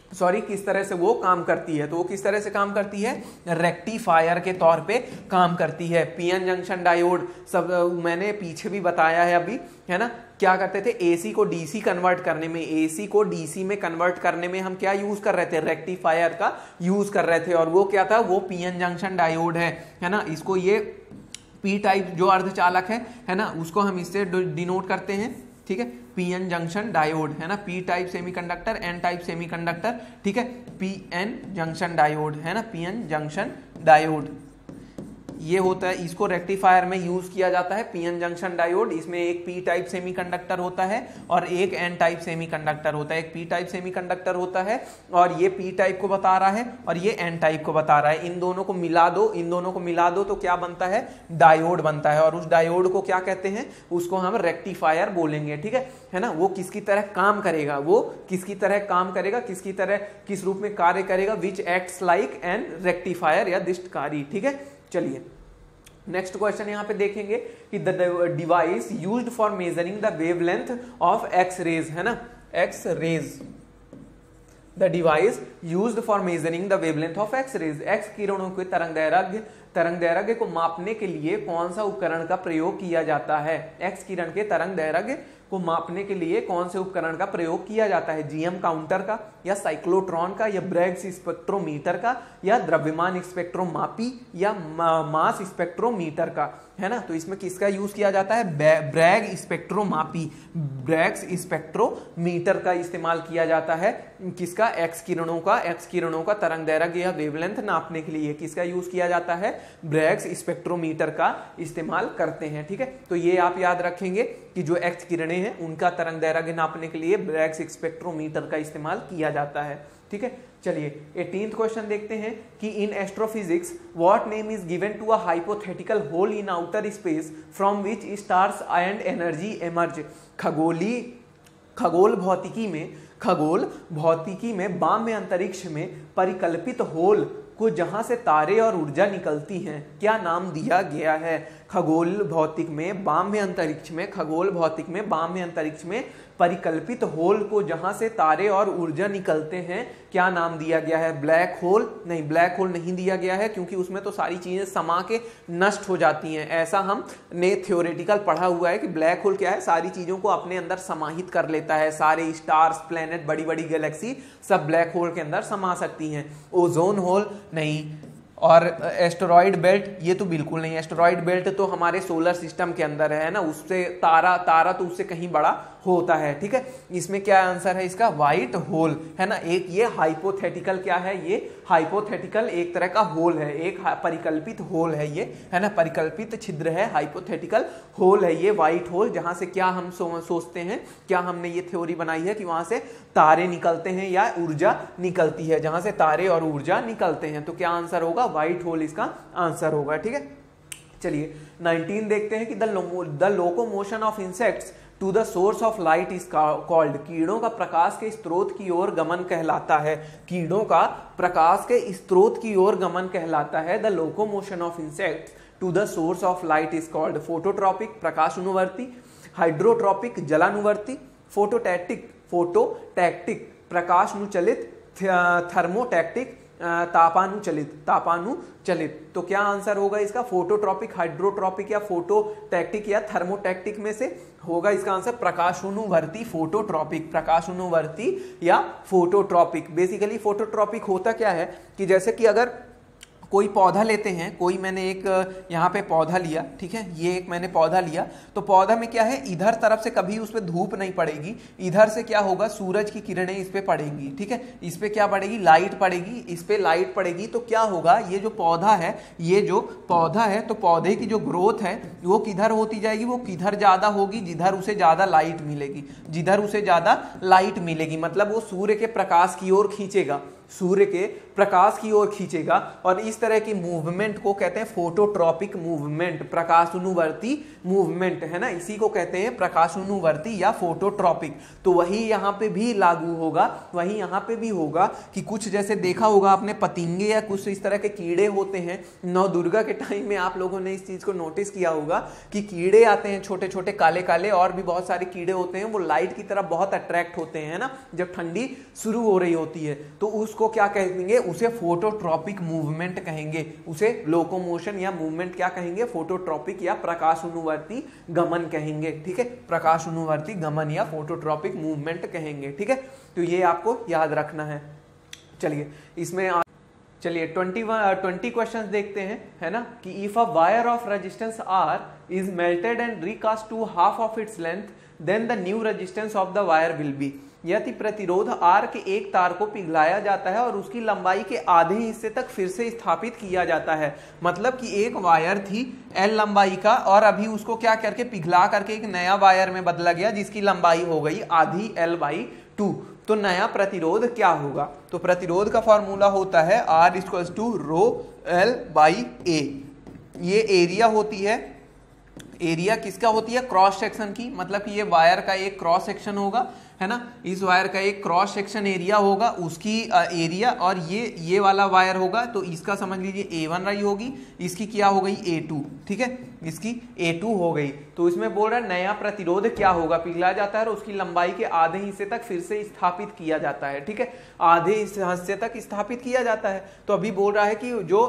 सॉरी किस तरह से वो काम करती है, तो वो किस तरह से काम करती है, रेक्टिफायर के तौर पे काम करती है। पीएन जंक्शन डायोड सब मैंने पीछे भी बताया है अभी, है ना, क्या करते थे, एसी को डीसी कन्वर्ट करने में, एसी को डीसी में कन्वर्ट करने में हम क्या यूज कर रहे थे, रेक्टिफायर का यूज कर रहे थे, और वो क्या था, वो पीएन जंक्शन डायोड है, है ना। इसको ये पी टाइप जो अर्धचालक है है ना, उसको हम इससे डिनोट करते हैं, ठीक है, पीएन जंक्शन डायोड, है ना, P type semiconductor, N type semiconductor, ठीक है, पीएन जंक्शन डायोड, है ना, पीएन जंक्शन डायोड ये होता है, इसको रेक्टिफायर में यूज किया जाता है, पीएन जंक्शन डायोड। इसमें एक पी टाइप सेमीकंडक्टर होता है और एक एन टाइप सेमीकंडक्टर होता है। एक पी टाइप सेमीकंडक्टर होता है और ये पी टाइप को बता रहा है और ये एन टाइप को बता रहा है। इन दोनों को मिला दो, इन दोनों को मिला दो तो क्या बनता है, डायोड बनता है, और उस डायोड को क्या कहते हैं, उसको हम रेक्टिफायर बोलेंगे, ठीक है है ना। वो किसकी तरह काम करेगा, वो किसकी तरह काम करेगा, किसकी तरह, किस रूप में कार्य करेगा, which acts like an rectifier या दिष्टकारी, ठीक है। चलिए नेक्स्ट क्वेश्चन यहां पे देखेंगे कि the device used for measuring the wavelength of X rays, है ना, X rays, the device used for measuring the wavelength of X rays, X किरणों के तरंग दैर्घ्य तरंग दैर्घ्य को मापने के लिए कौन सा उपकरण का प्रयोग किया जाता है, एक्स किरण के तरंग दैर्घ्य को मापने के लिए कौन से उपकरण का प्रयोग किया जाता है, जीएम काउंटर का या साइक्लोट्रॉन का या ब्रैग्स स्पेक्ट्रोमीटर का या द्रव्यमान स्पेक्ट्रोमापी या मास स्पेक्ट्रोमीटर का, है ना। तो इसमें किसका यूज किया जाता है, ब्रैग स्पेक्ट्रोमापी, ब्रैग्स स्पेक्ट्रोमीटर का इस्तेमाल किया जाता है, किसका, एक्स किरणों का, एक्स किरणों का तरंग दैर्घ्य या वेवलेंथ नापने के लिए किसका यूज किया जाता है, ब्रैग्स स्पेक्ट्रोमीटर का इस्तेमाल करते हैं, ठीक है। तो ये आप याद रखेंगे कि जो एक्स किरणें हैं उनका तरंग दैर्घ्य नापने के लिए ब्रैग्स स्पेक्ट्रोमीटर का इस्तेमाल किया जाता है, ठीक है। चलिए एटीन्थ क्वेश्चन देखते हैं कि in astrophysics what name is given to a hypothetical hole in outer space from which stars and energy emerge. खगोली खगोल भौतिकी में खगोल भौतिकी में बाह्य अंतरिक्ष में परिकल्पित होल को जहां से तारे और ऊर्जा निकलती हैं क्या नाम दिया गया है। खगोल भौतिक में बाह्य अंतरिक्ष में खगोल भौतिक में बाह्य अंतरिक्ष में परिकल्पित होल को जहां से तारे और ऊर्जा निकलते हैं क्या नाम दिया गया है, ब्लैक होल नहीं, ब्लैक होल नहीं दिया गया है क्योंकि उसमें तो सारी चीजें समा के नष्ट हो जाती हैं। ऐसा हमने थ्योरेटिकल पढ़ा हुआ है कि ब्लैक होल क्या है, सारी चीजों को अपने अंदर समाहित कर लेता है, सारे स्टार्स, प्लेनेट, बड़ी बड़ी गैलेक्सी सब ब्लैक होल के अंदर समा सकती हैं। ओजोन होल नहीं, और एस्टेरॉइड बेल्ट ये तो बिल्कुल नहीं, एस्टेरॉइड बेल्ट तो हमारे सोलर सिस्टम के अंदर है ना, उससे तारा तारा तो उससे कहीं बड़ा होता है, ठीक है। इसमें क्या आंसर है इसका, व्हाइट होल, है ना। एक ये हाइपोथेटिकल क्या है, ये हाइपोथेटिकल एक तरह का होल है, एक परिकल्पित होल है ये, है ना, परिकल्पित छिद्र है, हाइपोथेटिकल होल है ये व्हाइट होल, जहां से क्या हम सो, सोचते हैं, क्या हमने ये थ्योरी बनाई है कि वहां से तारे निकलते हैं या ऊर्जा निकलती है, जहां से तारे और ऊर्जा निकलते हैं। तो क्या आंसर होगा, व्हाइट होल इसका आंसर होगा, ठीक है। चलिए नाइनटीन देखते हैं कि the locomotion of insects to the source of light is called. कीड़ों का प्रकाश के स्रोत की ओर गमन कहलाता है, कीड़ों का प्रकाश के स्रोत की ओर गमन कहलाता है। The locomotion of insects to the source of light is called phototropic प्रकाशानुवर्ती, हाइड्रोट्रॉपिक जलानुवर्ती, फोटोटैक्टिक फोटोटैक्टिक प्रकाशानुचलित, थर्मोटैक्टिक तापानुचलित तापानुचलित। तो क्या आंसर होगा इसका, फोटोट्रॉपिक, हाइड्रोट्रॉपिक या फोटोटैक्टिक या थर्मोटैक्टिक में से होगा इसका आंसर प्रकाशानुवर्ती फोटोट्रॉपिक, प्रकाशानुवर्ती या फोटोट्रॉपिक। बेसिकली फोटोट्रॉपिक होता क्या है कि जैसे कि अगर कोई पौधा लेते हैं, कोई मैंने एक यहाँ पे पौधा लिया, ठीक है, ये एक मैंने पौधा लिया, तो पौधा में क्या है, इधर तरफ से कभी उस पर धूप नहीं पड़ेगी, इधर से क्या होगा, सूरज की किरणें इस पे पड़ेंगी, ठीक है, इस पे क्या पड़ेगी, लाइट पड़ेगी, इस पे लाइट पड़ेगी। तो क्या होगा, ये जो पौधा है, ये जो पौधा है, तो पौधे की जो ग्रोथ है वो किधर होती जाएगी, वो किधर ज्यादा होगी, जिधर उसे ज्यादा लाइट मिलेगी, जिधर उसे ज्यादा लाइट मिलेगी, मतलब वो सूर्य के प्रकाश की ओर खींचेगा, सूर्य के प्रकाश की ओर खींचेगा और इस तरह की मूवमेंट को कहते हैं फोटोट्रॉपिक मूवमेंट, प्रकाशानुवर्ती मूवमेंट, है ना, इसी को कहते हैं प्रकाशानुवर्ती या फोटोट्रॉपिक। तो वही यहाँ पे भी लागू होगा, वही यहाँ पे भी होगा कि कुछ जैसे देखा होगा आपने पतंगे या कुछ इस तरह के कीड़े होते हैं, नौ दुर्गा के टाइम में आप लोगों ने इस चीज को नोटिस किया होगा कि कीड़े आते हैं छोटे छोटे काले काले, और भी बहुत सारे कीड़े होते हैं, वो लाइट की तरफ बहुत अट्रैक्ट होते हैं ना जब ठंडी शुरू हो रही होती है, तो उसको क्या कहेंगे, उसे फोटोट्रॉपिक मूवमेंट कहेंगे, उसे लोकोमोशन या मूवमेंट क्या कहेंगे, फोटोट्रॉपिक या प्रकाशानुवर्ती गमन कहेंगे। ठीक है, प्रकाशानुवर्ती गमन या फोटोट्रॉपिक मूवमेंट कहेंगे। ठीक है, तो ये आपको याद रखना है। चलिए इसमें चलिए ट्वेंटी ट्वेंटी क्वेश्चन देखते हैं, है ना, कि if a wire of resistance R is melted and recast to half of its length then the new resistance of the wire will be. यदि प्रतिरोध आर के एक तार को पिघलाया जाता है और उसकी लंबाई के आधे हिस्से तक फिर से स्थापित किया जाता है, मतलब कि एक वायर थी एल लंबाई का और अभी उसको क्या करके पिघला करके एक नया वायर में बदला गया जिसकी लंबाई हो गई आधी एल बाई टू, तो नया प्रतिरोध क्या होगा। तो प्रतिरोध का फॉर्मूला होता है R equals to rho L by A. ये एरिया होती है, एरिया किसका होती है, क्रॉस सेक्शन की, मतलब कि ये वायर का एक क्रॉस सेक्शन होगा, है ना, इस वायर का एक क्रॉस सेक्शन एरिया होगा, उसकी एरिया, और ये ये वाला वायर होगा तो इसका समझ लीजिए ए वन रही होगी, इसकी क्या हो गई ए टू। ठीक है, इसकी ए टू हो गई। तो इसमें बोल रहा है नया प्रतिरोध क्या होगा, पिघला जाता है और उसकी लंबाई के आधे हिस्से तक फिर से स्थापित किया जाता है। ठीक है, आधे हिस्से तक स्थापित किया जाता है। तो अभी बोल रहा है कि जो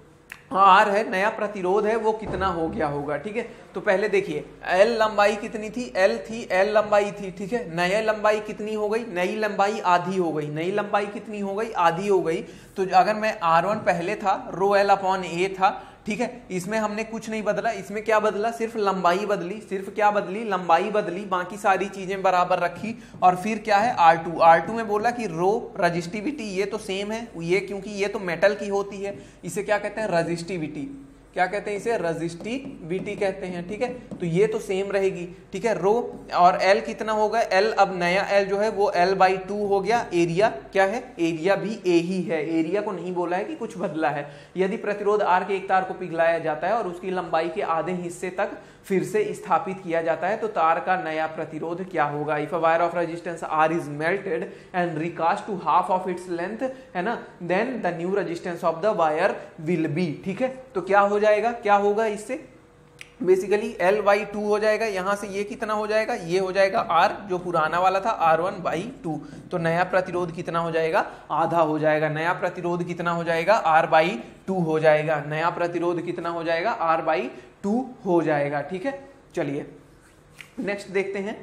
आर है, नया प्रतिरोध है, वो कितना हो गया होगा। ठीक है, तो पहले देखिए एल लंबाई कितनी थी, एल थी, एल लंबाई थी। ठीक है, नई लंबाई कितनी हो गई, नई लंबाई आधी हो गई, नई लंबाई कितनी हो गई, आधी हो गई। तो अगर मैं आर वन पहले था, रो एल अपॉन ए था, ठीक है, इसमें हमने कुछ नहीं बदला, इसमें क्या बदला, सिर्फ लंबाई बदली, सिर्फ क्या बदली, लंबाई बदली, बाकी सारी चीजें बराबर रखी। और फिर क्या है आर टू, आर टू में बोला कि रो रजिस्टिविटी ये तो सेम है, ये क्योंकि ये तो मेटल की होती है, इसे क्या कहते हैं रजिस्टिविटी, क्या कहते हैं इसे रजिस्टिविटी कहते हैं। ठीक है, तो ये तो सेम रहेगी। ठीक है, रो और एल कितना होगा, एल अब नया एल जो है वो एल बाई टू हो गया। एरिया क्या है, एरिया भी ए ही है, एरिया को नहीं बोला है कि कुछ बदला है। यदि प्रतिरोध आर के एक तार को पिघलाया जाता है और उसकी लंबाई के आधे हिस्से तक फिर से स्थापित किया जाता है तो तार का नया प्रतिरोध क्या होगा। If a wire of resistance R is melted and recast to half of its length, है ना, then the new resistance of the wire will be. ठीक है, तो क्या हो जाएगा, क्या होगा इससे, बेसिकली एल बाई टू हो जाएगा, यहां से ये कितना हो जाएगा, ये हो जाएगा आर जो पुराना वाला था आर वन बाई टू, तो नया प्रतिरोध कितना हो जाएगा, आधा हो जाएगा। नया प्रतिरोध कितना हो जाएगा, आर बाई टू हो जाएगा। नया प्रतिरोध कितना हो जाएगा, आर बाई टू हो जाएगा। ठीक है, चलिए नेक्स्ट देखते हैं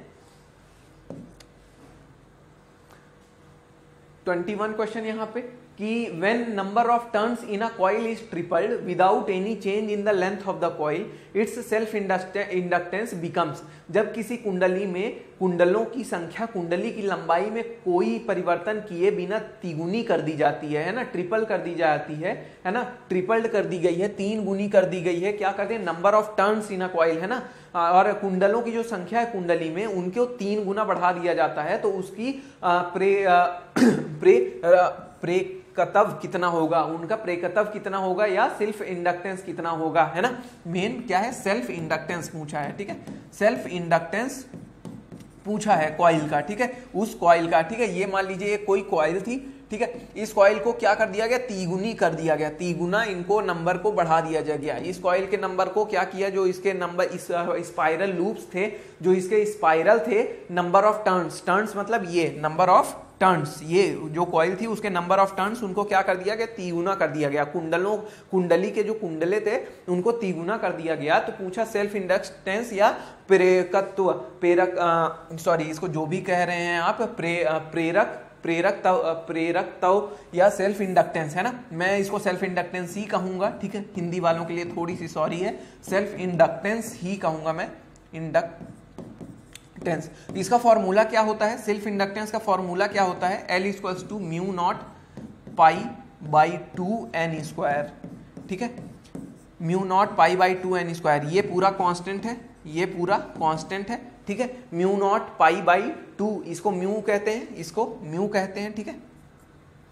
ट्वेंटी वन क्वेश्चन यहां पे कि when number of turns in a coil is tripled without any change in the length of the coil, its self inductance becomes। जब किसी कुंडली में कुंडलों की संख्या कुंडली की लंबाई में कोई परिवर्तन किए बिना तिगुनी कर दी जाती है, है ना, ट्रिपल कर दी जाती है, है ना, ट्रिपल्ड कर दी गई है, तीन गुनी कर दी गई है। क्या करते हैं, number of turns in a coil, है ना, और कुंडलों की जो संख्या है कुंडली में उनको तीन गुना बढ़ा दिया जाता है, तो उसकी प्रे प्रे प्रेकतव कितना होगा, उनका प्रेकतव कितना होगा या सेल्फ इंडक्टेंस कितना होगा, है ना। मेन क्या है, सेल्फ इंडक्टेंस पूछा है। ठीक है, सेल्फ इंडक्टेंस पूछा है कॉइल का। ठीक है, उस कॉइल का। ठीक है, ये मान लीजिए कोई कॉइल थी, ठीक है, इस कॉइल को क्या कर दिया गया, तीगुनी कर दिया गया, तीगुना इनको नंबर को बढ़ा दिया गया। इस कॉइल के नंबर को क्या किया, जो इसके नंबर इस स्पाइरल लूप्स थे, जो इसके स्पाइरल थे, नंबर ऑफ टर्न्स, टर्न्स मतलब ये नंबर ऑफ टर्न्स, ये जो कॉइल थी उसके नंबर ऑफ टर्न्स उनको क्या कर दिया गया, तीगुना कर दिया गया। कुंडलों कुंडली के जो कुंडले थे उनको तीगुना कर दिया गया। तो पूछा सेल्फ इंडक्टेंस या प्रेरकत्व, प्रेरक सॉरी इसको जो भी कह रहे हैं आप, प्रे प्रेरक प्रेरक तव प्रेरक तव या सेल्फ इंडक्टेंस, है ना, मैं इसको सेल्फ इंडक्टेंस ही कहूंगा। ठीक है, हिंदी वालों के लिए थोड़ी सी सॉरी है, सेल्फ इंडक्टेंस ही कहूंगा मैं, इंडक्टेंस। इसका फॉर्मूला क्या होता है, सेल्फ इंडक्टेंस का फॉर्मूला क्या होता है, L equals to mu naught pi by two N square. ठीक है, mu naught pi by two N square, ये पूरा कांस्टेंट है, ये पूरा कांस्टेंट है। ठीक है, mu naught pi by two, इसको म्यू कहते हैं, इसको म्यू कहते हैं। ठीक है,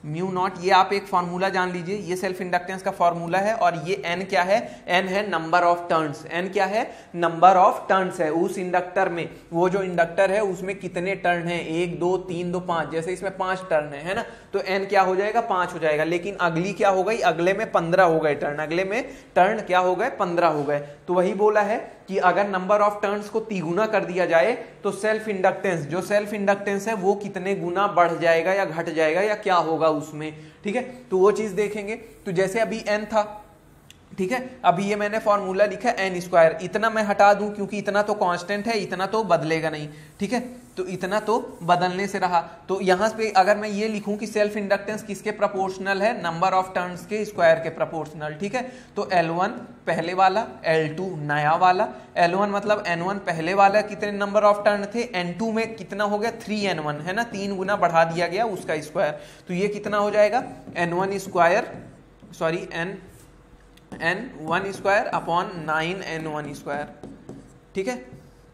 म्यू नॉट, ये आप एक फॉर्मूला जान लीजिए, ये सेल्फ इंडक्टेंस का फॉर्मूला है। और ये एन क्या है, एन है नंबर ऑफ टर्न्स, एन क्या है, नंबर ऑफ टर्न्स है उस इंडक्टर में, वो जो इंडक्टर है उसमें कितने टर्न है, एक दो तीन दो पांच, जैसे इसमें पांच टर्न है, है ना, तो एन क्या हो जाएगा, पांच हो जाएगा। लेकिन अगली क्या हो गई, अगले में पंद्रह हो गए टर्न, अगले में टर्न क्या हो गए, पंद्रह हो गए। तो वही बोला है कि अगर नंबर ऑफ टर्न्स को तिगुना कर दिया जाए तो सेल्फ इंडक्टेंस, जो सेल्फ इंडक्टेंस है वो कितने गुना बढ़ जाएगा या घट जाएगा या क्या होगा उसमें, ठीक है, तो वो चीज देखेंगे। तो जैसे अभी एन था, ठीक है, अभी ये मैंने फॉर्मूला लिखा है एन स्क्वायर, इतना मैं हटा दूं क्योंकि इतना तो कांस्टेंट है, इतना तो बदलेगा नहीं, ठीक है, तो इतना तो बदलने से रहा। तो यहां पे अगर मैं ये लिखूं कि सेल्फ इंडक्टेंस किसके प्रोपोर्शनल है, नंबर ऑफ टर्न्स के स्क्वायर के प्रोपोर्शनल, ठीक है, तो एल वन पहले वाला, एल टू नया वाला, एल वन मतलब एन वन पहले वाला कितने नंबर ऑफ टर्न थे, एन टू में कितना हो गया थ्री एन वन, है ना, तीन गुना बढ़ा दिया गया उसका स्क्वायर, तो ये कितना हो जाएगा N one square, sorry N N one square upon nine N one square, ठीक है,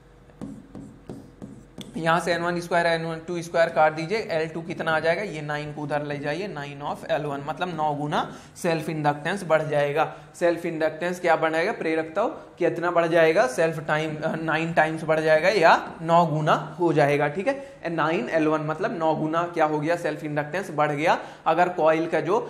यहां से N one square N one two square काट दीजिए, एल टू कितना आ जाएगा, ये नाइन को उधर ले जाइए, नाइन ऑफ एल वन, मतलब नौ गुना सेल्फ इंडक्टेंस बढ़ जाएगा। सेल्फ इंडक्टेंस क्या बढ़ाएगा, प्रेरकता कितना बढ़ जाएगा, सेल्फ टाइम नाइन टाइम्स बढ़ जाएगा या नौ गुना हो जाएगा, ठीक है, नाइन एल वन मतलब नौ गुना क्या हो गया, सेल्फ इंडक्टेंस बढ़ गया। अगर कॉइल का जो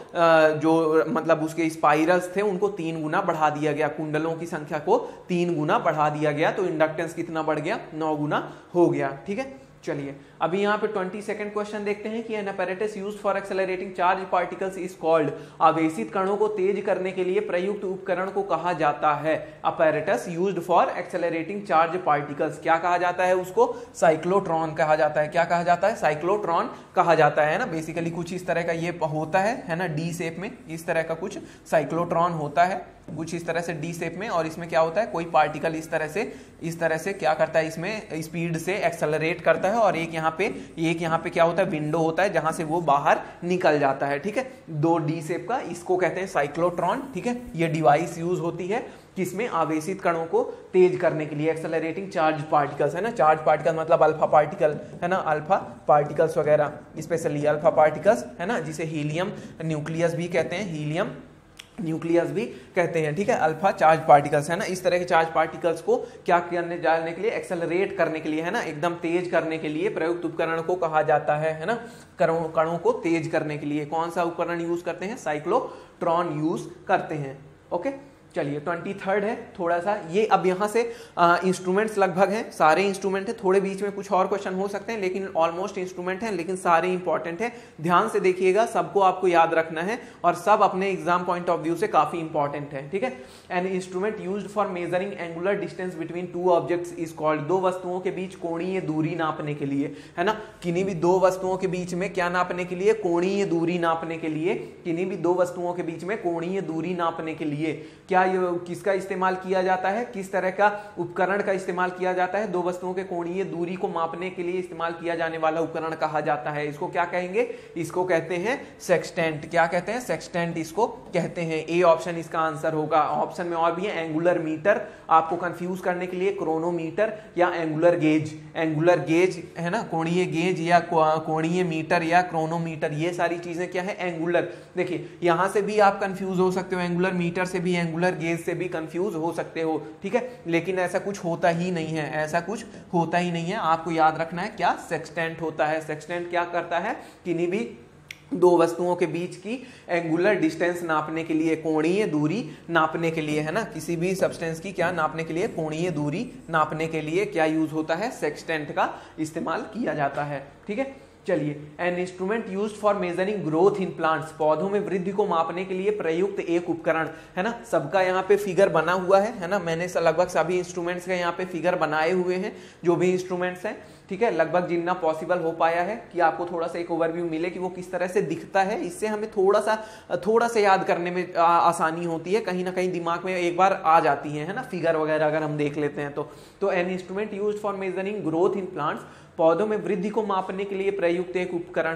जो मतलब उसके स्पाइरल्स थे उनको तीन गुना बढ़ा दिया गया, कुंडलों की संख्या को तीन गुना बढ़ा दिया गया, तो इंडक्टेंस कितना बढ़ गया, नौ गुना हो गया, ठीक है। चलिए अभी यहाँ पे ट्वेंटी सेकंड क्वेश्चन देखते हैं कि an apparatus used for accelerating charge particles is called, आवेशित कणों को तेज करने के लिए प्रयुक्त उपकरण को कहा जाता है apparatus used for accelerating charge particles, क्या कहा जाता है उसको, साइक्लोट्रॉन कहा जाता है। क्या कहा जाता है, साइक्लोट्रॉन कहा जाता है ना, बेसिकली कुछ इस तरह का ये होता है है ना, डी शेप में इस तरह का कुछ साइक्लोट्रॉन होता है, कुछ इस तरह से डी शेप में, और इसमें क्या होता है, कोई पार्टिकल इस तरह से इस तरह से क्या करता है, इसमें स्पीड से एक्सेलरेट करता है, और एक यहाँ पे एक यहाँ पे क्या होता है, विंडो होता है जहां से वो बाहर निकल जाता है, ठीक है, दो डी शेप का, इसको कहते हैं साइक्लोट्रॉन, ठीक है। ये डिवाइस यूज होती है किसमें, आवेशित कणों को तेज करने के लिए, एक्सेलरेटिंग चार्ज पार्टिकल्स, है ना, चार्ज पार्टिकल मतलब अल्फा पार्टिकल, है ना, अल्फा पार्टिकल्स वगैरह, स्पेशली अल्फा पार्टिकल्स, है ना, जिसे हीलियम न्यूक्लियस भी कहते हैं, हीलियम न्यूक्लियस भी कहते हैं, ठीक है, अल्फा चार्ज पार्टिकल्स, है ना, इस तरह के चार्ज पार्टिकल्स को क्या करने जाने के लिए, एक्सेलरेट करने के लिए, है ना, एकदम तेज करने के लिए प्रयुक्त उपकरण को कहा जाता है, है ना, कणों को तेज करने के लिए कौन सा उपकरण यूज करते हैं, साइक्लोट्रॉन यूज करते हैं। ओके, चलिए ट्वेंटी थर्ड है, थोड़ा सा ये अब यहाँ से इंस्ट्रूमेंट्स लगभग हैं, सारे इंस्ट्रूमेंट है, थोड़े बीच में कुछ और क्वेश्चन हो सकते हैं लेकिन ऑलमोस्ट इंस्ट्रूमेंट हैं, लेकिन सारे इंपॉर्टेंट है, ध्यान से देखिएगा, सबको आपको याद रखना है और सब अपने एग्जाम पॉइंट ऑफ व्यू से काफी इंपॉर्टेंट है, ठीक है। An instrument used for measuring angular distance between two objects is called, दो वस्तुओं के बीच कोणीय दूरी नापने के लिए, है ना, किन्हीं भी दो वस्तुओं के बीच में क्या नापने के लिए, कोणीय दूरी नापने के लिए, किन्हीं भी दो वस्तुओं के बीच में कोणीय दूरी नापने के लिए क्या ये किसका इस्तेमाल किया जाता है, किस तरह का उपकरण का इस्तेमाल किया जाता है, दो वस्तुओं के कोणीय दूरी को मापने के लिए इस्तेमाल किया जाने वाला उपकरण कहा जाता है, इसको क्या कहेंगे, इसको कहते हैं सेक्सटेंट। क्या कहते हैं, सेक्सटेंट इसको कहते हैं। ए ऑप्शन इसका आंसर होगा। ऑप्शन में और भी है, एंगुलर मीटर, आपको कंफ्यूज करने के लिए क्रोनोमीटर या एंगुलर गेज, एंगुलर गेज है ना, कोणीय गेज या कोणीय मीटर या क्रोनोमीटर, ये सारी चीजें क्या है, एंगुलर। देखिए यहां से भी आप कंफ्यूज हो सकते हो, एंगुलर मीटर से भी, एंगुलर गेज से भी कंफ्यूज हो सकते हो, ठीक है, लेकिन ऐसा कुछ होता ही नहीं है, ऐसा कुछ होता ही नहीं है। आपको याद रखना है क्या, सेक्सटेंट होता है। सेक्सटेंट क्या करता है, किन्हीं भी दो वस्तुओं के बीच की एंगुलर डिस्टेंस नापने के लिए, कोणीय दूरी नापने के लिए, है ना, किसी भी सब्सटेंस की क्या नापने के लिए, कोणीय दूरी नापने के लिए क्या यूज होता है, सेक्सटेंट का इस्तेमाल किया जाता है, ठीक है। चलिए, an instrument used for measuring growth in plants, पौधों में वृद्धि को मापने के लिए प्रयुक्त एक उपकरण, है ना, सबका यहाँ पे फिगर बना हुआ है, है ना, मैंने लगभग सभी इंस्ट्रूमेंट्स का यहाँ पे फिगर बनाए हुए हैं, जो भी इंस्ट्रूमेंट्स हैं, ठीक है, लगभग जितना पॉसिबल हो पाया है कि आपको थोड़ा सा एक ओवरव्यू मिले कि वो किस तरह से दिखता है, इससे हमें थोड़ा सा थोड़ा सा याद करने में आ, आसानी होती है, कहीं ना कहीं दिमाग में एक बार आ जाती है, है ना, फिगर वगैरह अगर हम देख लेते हैं तो तो an instrument used for measuring growth in plants, पौधों में वृद्धि को मापने के लिए प्रयुक्त एक उपकरण है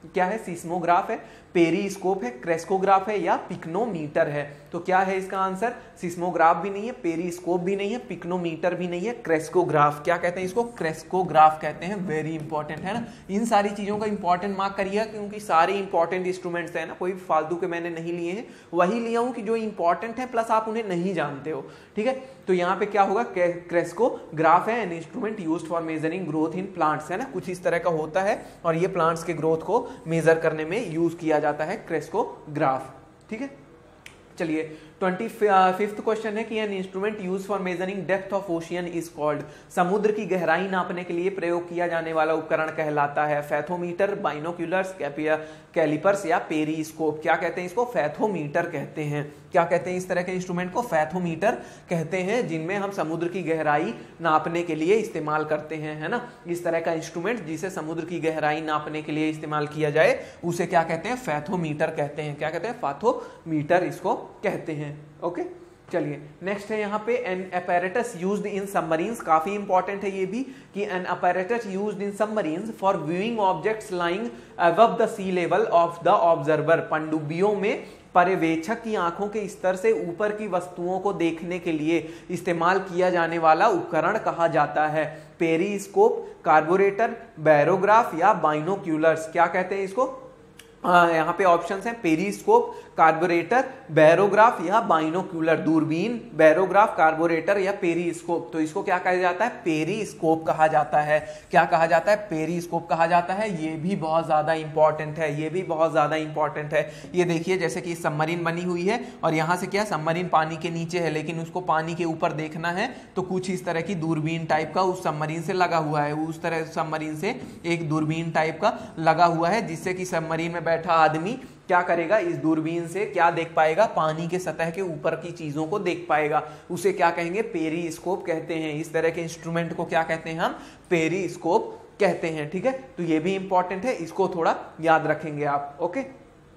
क्या है, सीस्मोग्राफ है, पेरिस्कोप है, क्रेस्कोग्राफ है या पिक्नोमीटर है। तो क्या है इसका आंसर, सीस्मोग्राफ भी नहीं है, पेरिस्कोप भी नहीं है, पिक्नोमीटर भी नहीं है, क्रेस्कोग्राफ। क्या कहते हैं इसको, क्रेस्कोग्राफ कहते हैं। वेरी इंपॉर्टेंट है ना, इन सारी चीजों का इंपॉर्टेंट मार्क करिएगा क्योंकि सारे इंपॉर्टेंट इंस्ट्रूमेंट्स है ना, कोई फालतू के मैंने नहीं लिए हैं, वही लिया हूं कि जो इंपॉर्टेंट है प्लस आप उन्हें नहीं जानते हो, ठीक है। तो यहाँ पे क्या होगा, क्रेस्कोग्राफ है an instrument used for measuring growth in plants, है ना, कुछ इस तरह का होता है और ये प्लांट्स के ग्रोथ को मेजर करने में यूज किया जाता है क्रेस्कोग्राफ, ठीक है। चलिए ट्वेंटी फिफ्थ क्वेश्चन है कि an instrument use for measuring depth of ocean is called, समुद्र की गहराई नापने के लिए प्रयोग किया जाने वाला उपकरण कहलाता है फैथोमीटर, बाइनोक्यूलर्स, कैलिपर्स या पेरिस्कोप। क्या कहते हैं इसको, फैथोमीटर कहते हैं। क्या कहते हैं इस तरह के इंस्ट्रूमेंट को, फैथोमीटर कहते हैं, जिनमें हम समुद्र की गहराई नापने के लिए इस्तेमाल करते हैं, है ना। इस तरह का इंस्ट्रूमेंट जिसे समुद्र की गहराई नापने के लिए इस्तेमाल किया जाए उसे क्या कहते हैं, फैथोमीटर कहते हैं। क्या कहते हैं, फैथोमीटर इसको कहते हैं। Okay okay? चलिए नेक्स्ट है यहाँ पे an apparatus used in submarines, काफी इंपॉर्टेंट है ये भी कि an apparatus used in submarines for viewing objects lying above the sea level of the observer, पनडुब्बियों में पर्यवेक्षक की आंखों के स्तर से ऊपर की वस्तुओं को देखने के लिए इस्तेमाल किया जाने वाला उपकरण कहा जाता है पेरिस्कोप, कार्बोरेटर, बैरोग्राफ या बाइनोक्यूलर्स। क्या कहते हैं इसको, यहाँ पे ऑप्शंस हैं पेरिस्कोप, कार्बोरेटर, बैरोग्राफ या बाइनोक्यूलर, दूरबीन, बैरोग्राफ, कार्बोरेटर या पेरिस्कोप। तो इसको क्या कहा जाता है, पेरिस्कोप कहा जाता है। क्या कहा जाता है, पेरिस्कोप कहा जाता है। ये भी बहुत ज्यादा इंपॉर्टेंट है, ये भी बहुत ज्यादा इंपॉर्टेंट है। ये देखिए जैसे कि सबमरीन बनी हुई है और यहाँ से क्या, सबमरीन पानी के नीचे है लेकिन उसको पानी के ऊपर देखना है तो कुछ इस तरह की दूरबीन टाइप का उस सबमरीन से लगा हुआ है, उस तरह सबमरीन से एक दूरबीन टाइप का लगा हुआ है जिससे कि सबमरीन में बैठा आदमी क्या करेगा, इस दूरबीन से क्या देख पाएगा, पानी के सतह के ऊपर की चीजों को देख पाएगा। उसे क्या कहेंगे, पेरिस्कोप कहते हैं। इस तरह के इंस्ट्रूमेंट को क्या कहते हैं हम, पेरिस्कोप कहते हैं, ठीक है। तो ये भी इंपॉर्टेंट है, इसको थोड़ा याद रखेंगे आप। ओके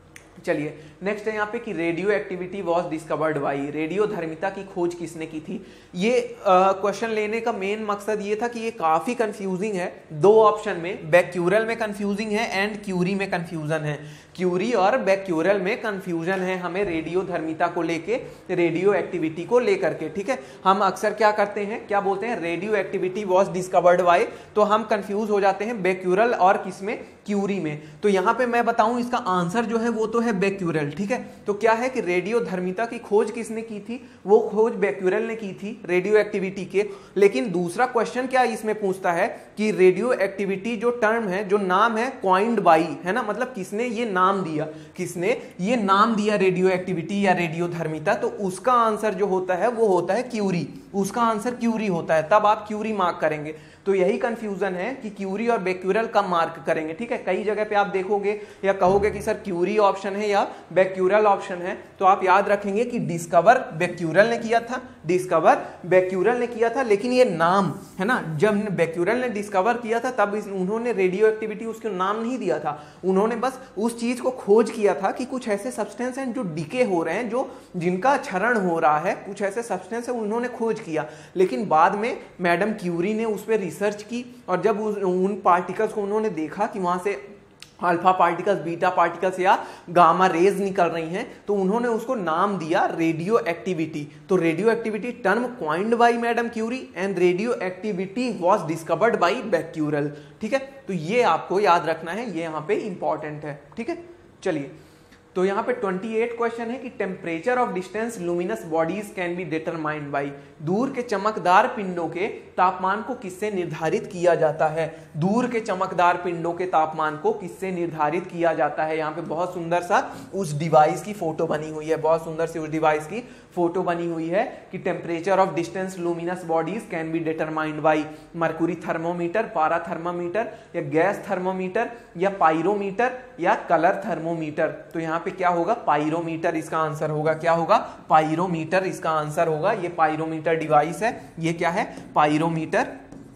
चलिए नेक्स्ट है यहाँ पे कि radioactivity was discovered by, radio धर्मिता की खोज किसने की थी। ये क्वेश्चन लेने का मेन मकसद ये था कि ये काफी कंफ्यूजिंग है, दो ऑप्शन में, बैक्यूरल में कंफ्यूजिंग है एंड क्यूरी में कंफ्यूजन है। क्यूरी और बैक्यूरल में कंफ्यूजन है हमें रेडियो धर्मिता को लेके, रेडियो एक्टिविटी को लेकर के, ठीक है। हम अक्सर क्या करते हैं, क्या बोलते हैं, radioactivity was discovered by, तो हम कंफ्यूज हो जाते हैं बैक्यूरल और किसमें, क्यूरी में। तो यहाँ पे मैं बताऊं इसका आंसर जो है वो तो है बैक्यूरल, ठीक है। तो क्या है कि रेडियो धर्मिता की खोज किसने की थी, वो खोज बैक्यूरल ने की थी रेडियो एक्टिविटी के। लेकिन दूसरा क्वेश्चन क्या इसमें पूछता है कि रेडियो एक्टिविटी जो टर्म है, जो नाम है, कॉइन्ड बाई, है ना, मतलब किसने ये नाम दिया, किसने ये नाम दिया रेडियो एक्टिविटी या रेडियो धर्मिता। तो उसका आंसर जो होता है वो होता है क्यूरी, उसका आंसर क्यूरी होता है। तब आप क्यूरी मार्क करेंगे। तो यही कंफ्यूजन है कि क्यूरी और बैक्यूरल का मार्क करेंगे, ठीक है। कई जगह पे आप देखोगे या कहोगे कि सर क्यूरी ऑप्शन है या बैक्यूरल ऑप्शन है, तो आप याद रखेंगे कि डिस्कवर बैक्यूरल ने किया था, डिस्कवर बैक्यूरल ने किया था, लेकिन ये नाम है ना, जब बैक्यूरल ने डिस्कवर किया था तब उन्होंने रेडियो एक्टिविटी उसको नाम नहीं दिया था, उन्होंने बस उस चीज को खोज किया था कि कुछ ऐसे सब्सटेंस हैं जो डिके हो रहे हैं, जो जिनका क्षरण हो रहा है, कुछ ऐसे सब्सटेंस है उन्होंने खोज किया। लेकिन बाद में मैडम क्यूरी ने उस पर रिसर्च की और जब उन पार्टिकल्स को उन्होंने देखा कि वहां से अल्फा पार्टिकल्स, बीटा पार्टिकल्स या गामा रेज निकल रही हैं, तो उन्होंने उसको नाम दिया रेडियो एक्टिविटी। तो radioactivity term coined by madam Curie and radioactivity was discovered by Becquerel, ठीक है। तो ये आपको याद रखना है, ये यहाँ पे इंपॉर्टेंट है, ठीक है। चलिए तो यहाँ पे अट्ठाईस क्वेश्चन है कि temperature of distance luminous bodies can be determined by, दूर के चमकदार पिंडों के तापमान को किससे निर्धारित किया जाता है, दूर के चमकदार पिंडों के तापमान को किससे निर्धारित किया जाता है। यहाँ पे बहुत सुंदर सा उस डिवाइस की फोटो बनी हुई है, बहुत सुंदर सी उस डिवाइस की फोटो बनी हुई है कि temperature of distance luminous bodies can be determined by mercury thermometer, पारा थर्मोमीटर या गैस थर्मोमीटर या पायरोमीटर या कलर थर्मोमीटर। तो यहाँ पे क्या होगा, पायरोमीटर इसका आंसर होगा। क्या होगा, पायरोमीटर इसका आंसर होगा। ये पायरोमीटर डिवाइस है, ये क्या है, पायरोमीटर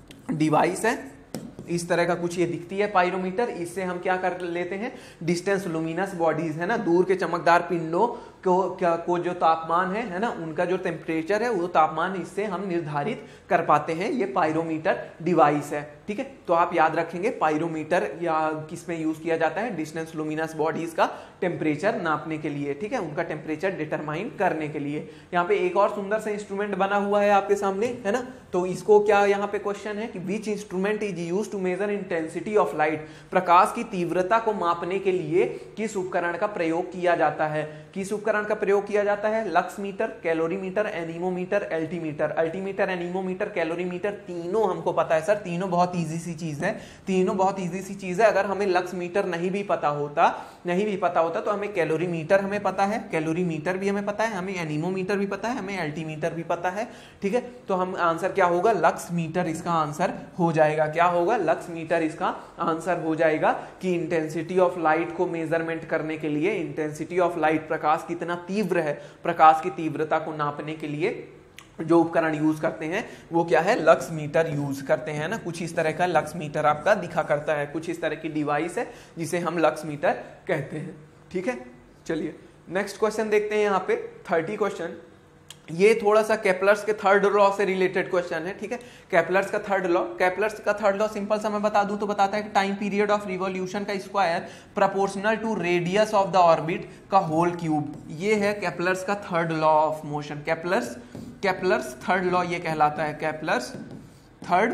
डिवाइस है। इस तरह का कुछ ये दिखती है पायरोमीटर, इससे हम क्या कर लेते हैं, डिस्टेंस लुमिनस बॉडीज है ना, दूर के चमकदार पिंडों को क्या को जो तापमान है है ना, उनका जो टेम्परेचर है वो तापमान इससे हम निर्धारित कर पाते हैं। ये पायरोमीटर डिवाइस है, ठीक है। तो आप याद रखेंगे पायरोमीटर या किस में यूज किया जाता है, डिस्टेंस लुमिनस बॉडीज का टेम्परेचर नापने के लिए, ठीक है, उनका टेम्परेचर डिटरमाइन करने के लिए। यहाँ पे एक और सुंदर सा इंस्ट्रूमेंट बना हुआ है आपके सामने, है ना। तो इसको क्या यहाँ पे क्वेश्चन है कि which instrument is use to measure intensity of light, प्रकाश की तीव्रता को मापने के लिए किस उपकरण का प्रयोग किया जाता है। किस उपकरण का प्रयोग किया जाता है, lux meter, calorimeter, anemometer, altimeter. Altimeter, anemometer, calorimeter तीनों हमको पता है सर, तीनों बहुत इजी सी चीज है, तीनों बहुत इजी सी चीज है। अगर हमें लक्स मीटर नहीं भी पता होता नहीं भी पता होता तो हमें कैलोरीमीटर हमें पता है, कैलोरीमीटर भी हमें पता है, हमें एनीमोमीटर भी पता है, हमें अल्टीमीटर भी पता है, ठीक है। तो हम आंसर क्या होगा, लक्स मीटर इसका आंसर हो जाएगा। क्या होगा, लक्स मीटर इसका आंसर हो जाएगा कि इंटेंसिटी ऑफ लाइट को मेजरमेंट करने के लिए, इंटेंसिटी ऑफ लाइट, प्रकाश कितना तीव्र है, प्रकाश की तीव्रता को नापने के लिए जो उपकरण यूज करते हैं वो क्या है, लक्स मीटर यूज करते हैं ना। कुछ इस तरह का लक्स मीटर आपका दिखा करता है, कुछ इस तरह की डिवाइस है जिसे हम लक्स मीटर कहते हैं, ठीक है। चलिए नेक्स्ट क्वेश्चन देखते हैं। यहाँ पे थर्टी क्वेश्चन, ये थोड़ा सा केपलर्स के थर्ड लॉ से रिलेटेड क्वेश्चन है, ठीक है। केपलर्स का थर्ड लॉ, केपलर्स का थर्ड लॉ सिंपल सा मैं बता दूं तो बताता है कि टाइम पीरियड ऑफ रिवॉल्यूशन का square proportional to radius of the orbit का होल क्यूब। ये है केपलर्स का third law of motion. Kepler's Kepler's third law ये कहलाता है, केपलर्स थर्ड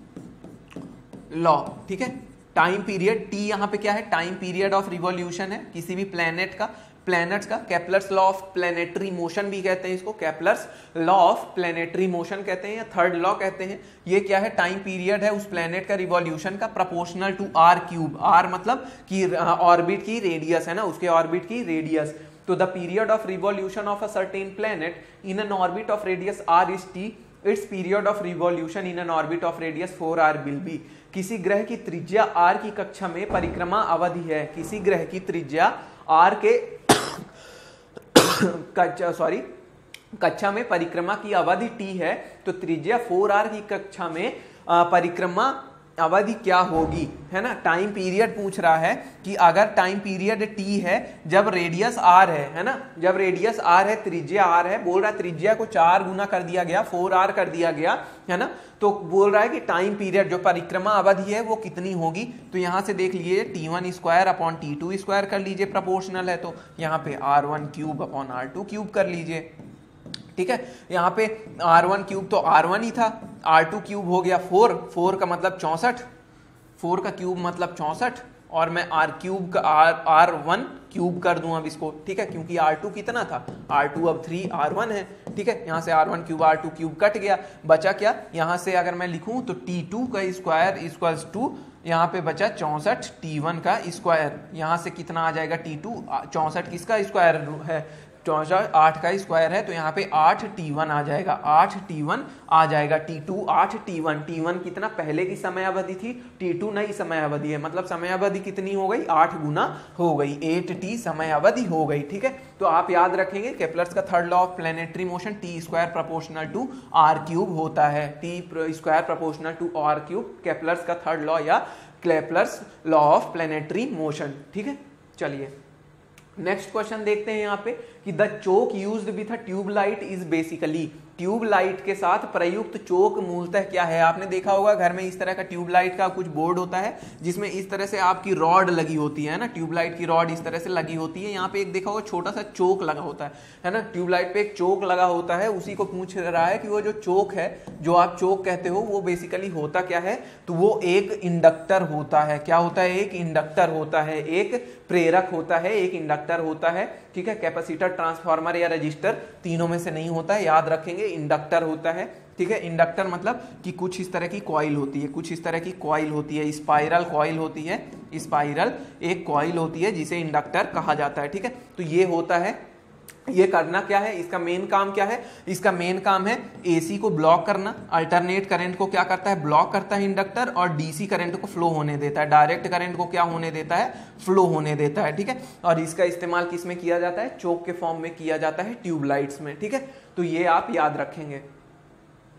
लॉ, ठीक है। टाइम पीरियड, टी यहाँ पे क्या है, टाइम पीरियड ऑफ रिवॉल्यूशन है किसी भी प्लेनेट का, प्लैनेट्स का। Kepler's law of planetary motion भी कहते हैं इसको, Kepler's law of planetary motion कहते हैं या थर्ड लॉ कहते हैं। ये क्या है, टाइम पीरियड है उस प्लैनेट का रिवॉल्यूशन का proportional to R cube. R मतलब कि ऑर्बिट की रेडियस है ना, उसके ऑर्बिट की रेडियस। तो the period of revolution of a certain planet in an orbit of radius R is T, its period of revolution in an orbit of radius four R will be. किसी ग्रह की त्रिज्या are की कक्षा में परिक्रमा अवधि है, किसी ग्रह की त्रिज्या आर के कक्षा सॉरी कक्षा में परिक्रमा की अवधि टी है, तो त्रिज्या फोर आर की कक्षा में परिक्रमा अवधि क्या होगी, है ना। टाइम पीरियड पूछ रहा है कि अगर टाइम पीरियड टी है जब रेडियस आर है, है ना, जब रेडियस आर है, त्रिज्या आर है, बोल रहा है त्रिज्या को चार गुना कर दिया गया, फोर आर कर दिया गया, है ना। तो बोल रहा है कि टाइम पीरियड जो परिक्रमा अवधि है वो कितनी होगी। तो यहां से देख लीजिए T one square upon T two square कर लीजिए, प्रोपोर्शनल है तो यहाँ पे R one cube upon R two cube कर लीजिए, ठीक है। यहाँ पे आर वन क्यूब तो आर वन ही था, आर टू क्यूब हो गया फोर, फोर का मतलब चौसठ, फोर का क्यूब मतलब चौसठ, और मैं आर क्यूब का आर आर वन क्यूब कर दूं अब इसको, ठीक है, क्योंकि आर टू कितना था, आर टू अब थ्री आर वन है, ठीक है। यहाँ से R one cube R two cube cut गया, बचा क्या, यहाँ से अगर मैं लिखूं तो टी टू का स्क्वायर इक्वल्स टू, यहाँ पे बचा चौसठ टी वन का स्क्वायर। यहाँ से कितना आ जाएगा, टी टू, चौसठ किसका स्क्वायर है, चौसठ आठ का स्क्वायर है, तो यहाँ पे आठ टी वन आ जाएगा, आठ टी वन आ जाएगा। टी टू आठ, टी वन, टी वन कितना पहले की समय अवधि थी, टी टू नई समय अवधि है, मतलब समय अवधि कितनी हो गई, आठ गुना हो गई, एट टी समय अवधि हो गई, ठीक है। तो आप याद रखेंगे केपलर्स का third law of planetary motion, T square proportional to R cube होता है, T square proportional to R cube, Kepler's का थर्ड लॉ या Kepler's law of planetary motion, ठीक है। चलिए नेक्स्ट क्वेश्चन देखते हैं यहाँ पे कि the choke used with a tubelight is basically, tubelight के साथ प्रयुक्त चोक मूलतः क्या है। आपने देखा होगा घर में इस तरह का ट्यूबलाइट का कुछ बोर्ड होता है जिसमें इस तरह से आपकी रॉड लगी होती है ना, ट्यूबलाइट की रॉड इस तरह से लगी होती है। यहाँ पे एक देखा होगा छोटा सा चोक लगा होता है, है ना, ट्यूबलाइट पे एक चोक लगा होता है, उसी को पूछ रहा है कि वो जो चोक है, जो आप चोक कहते हो, वो बेसिकली होता क्या है। तो वो एक इंडक्टर होता है, क्या होता है, एक इंडक्टर होता है, एक प्रेरक होता है, एक इंडक्टर होता है, ठीक है। कैपेसिटर, ट्रांसफार्मर या रजिस्टर तीनों में से नहीं होता है, याद रखेंगे, इंडक्टर होता है, ठीक है। इंडक्टर मतलब कि कुछ इस तरह की कॉइल होती है, कुछ इस तरह की कॉइल होती है, स्पाइरल कॉइल होती है, स्पाइरल एक कॉइल होती है जिसे इंडक्टर कहा जाता है, ठीक है। तो ये होता है, ये करना क्या है, इसका मेन काम क्या है, इसका मेन काम है एसी को ब्लॉक करना, अल्टरनेट करंट को क्या करता है, ब्लॉक करता है इंडक्टर, और डीसी करंट को फ्लो होने देता है, डायरेक्ट करंट को क्या होने देता है, फ्लो होने देता है, ठीक है। और इसका इस्तेमाल किस में किया जाता है, चोक के फॉर्म में किया जाता है ट्यूबलाइट्स में, ठीक है। तो ये आप याद रखेंगे।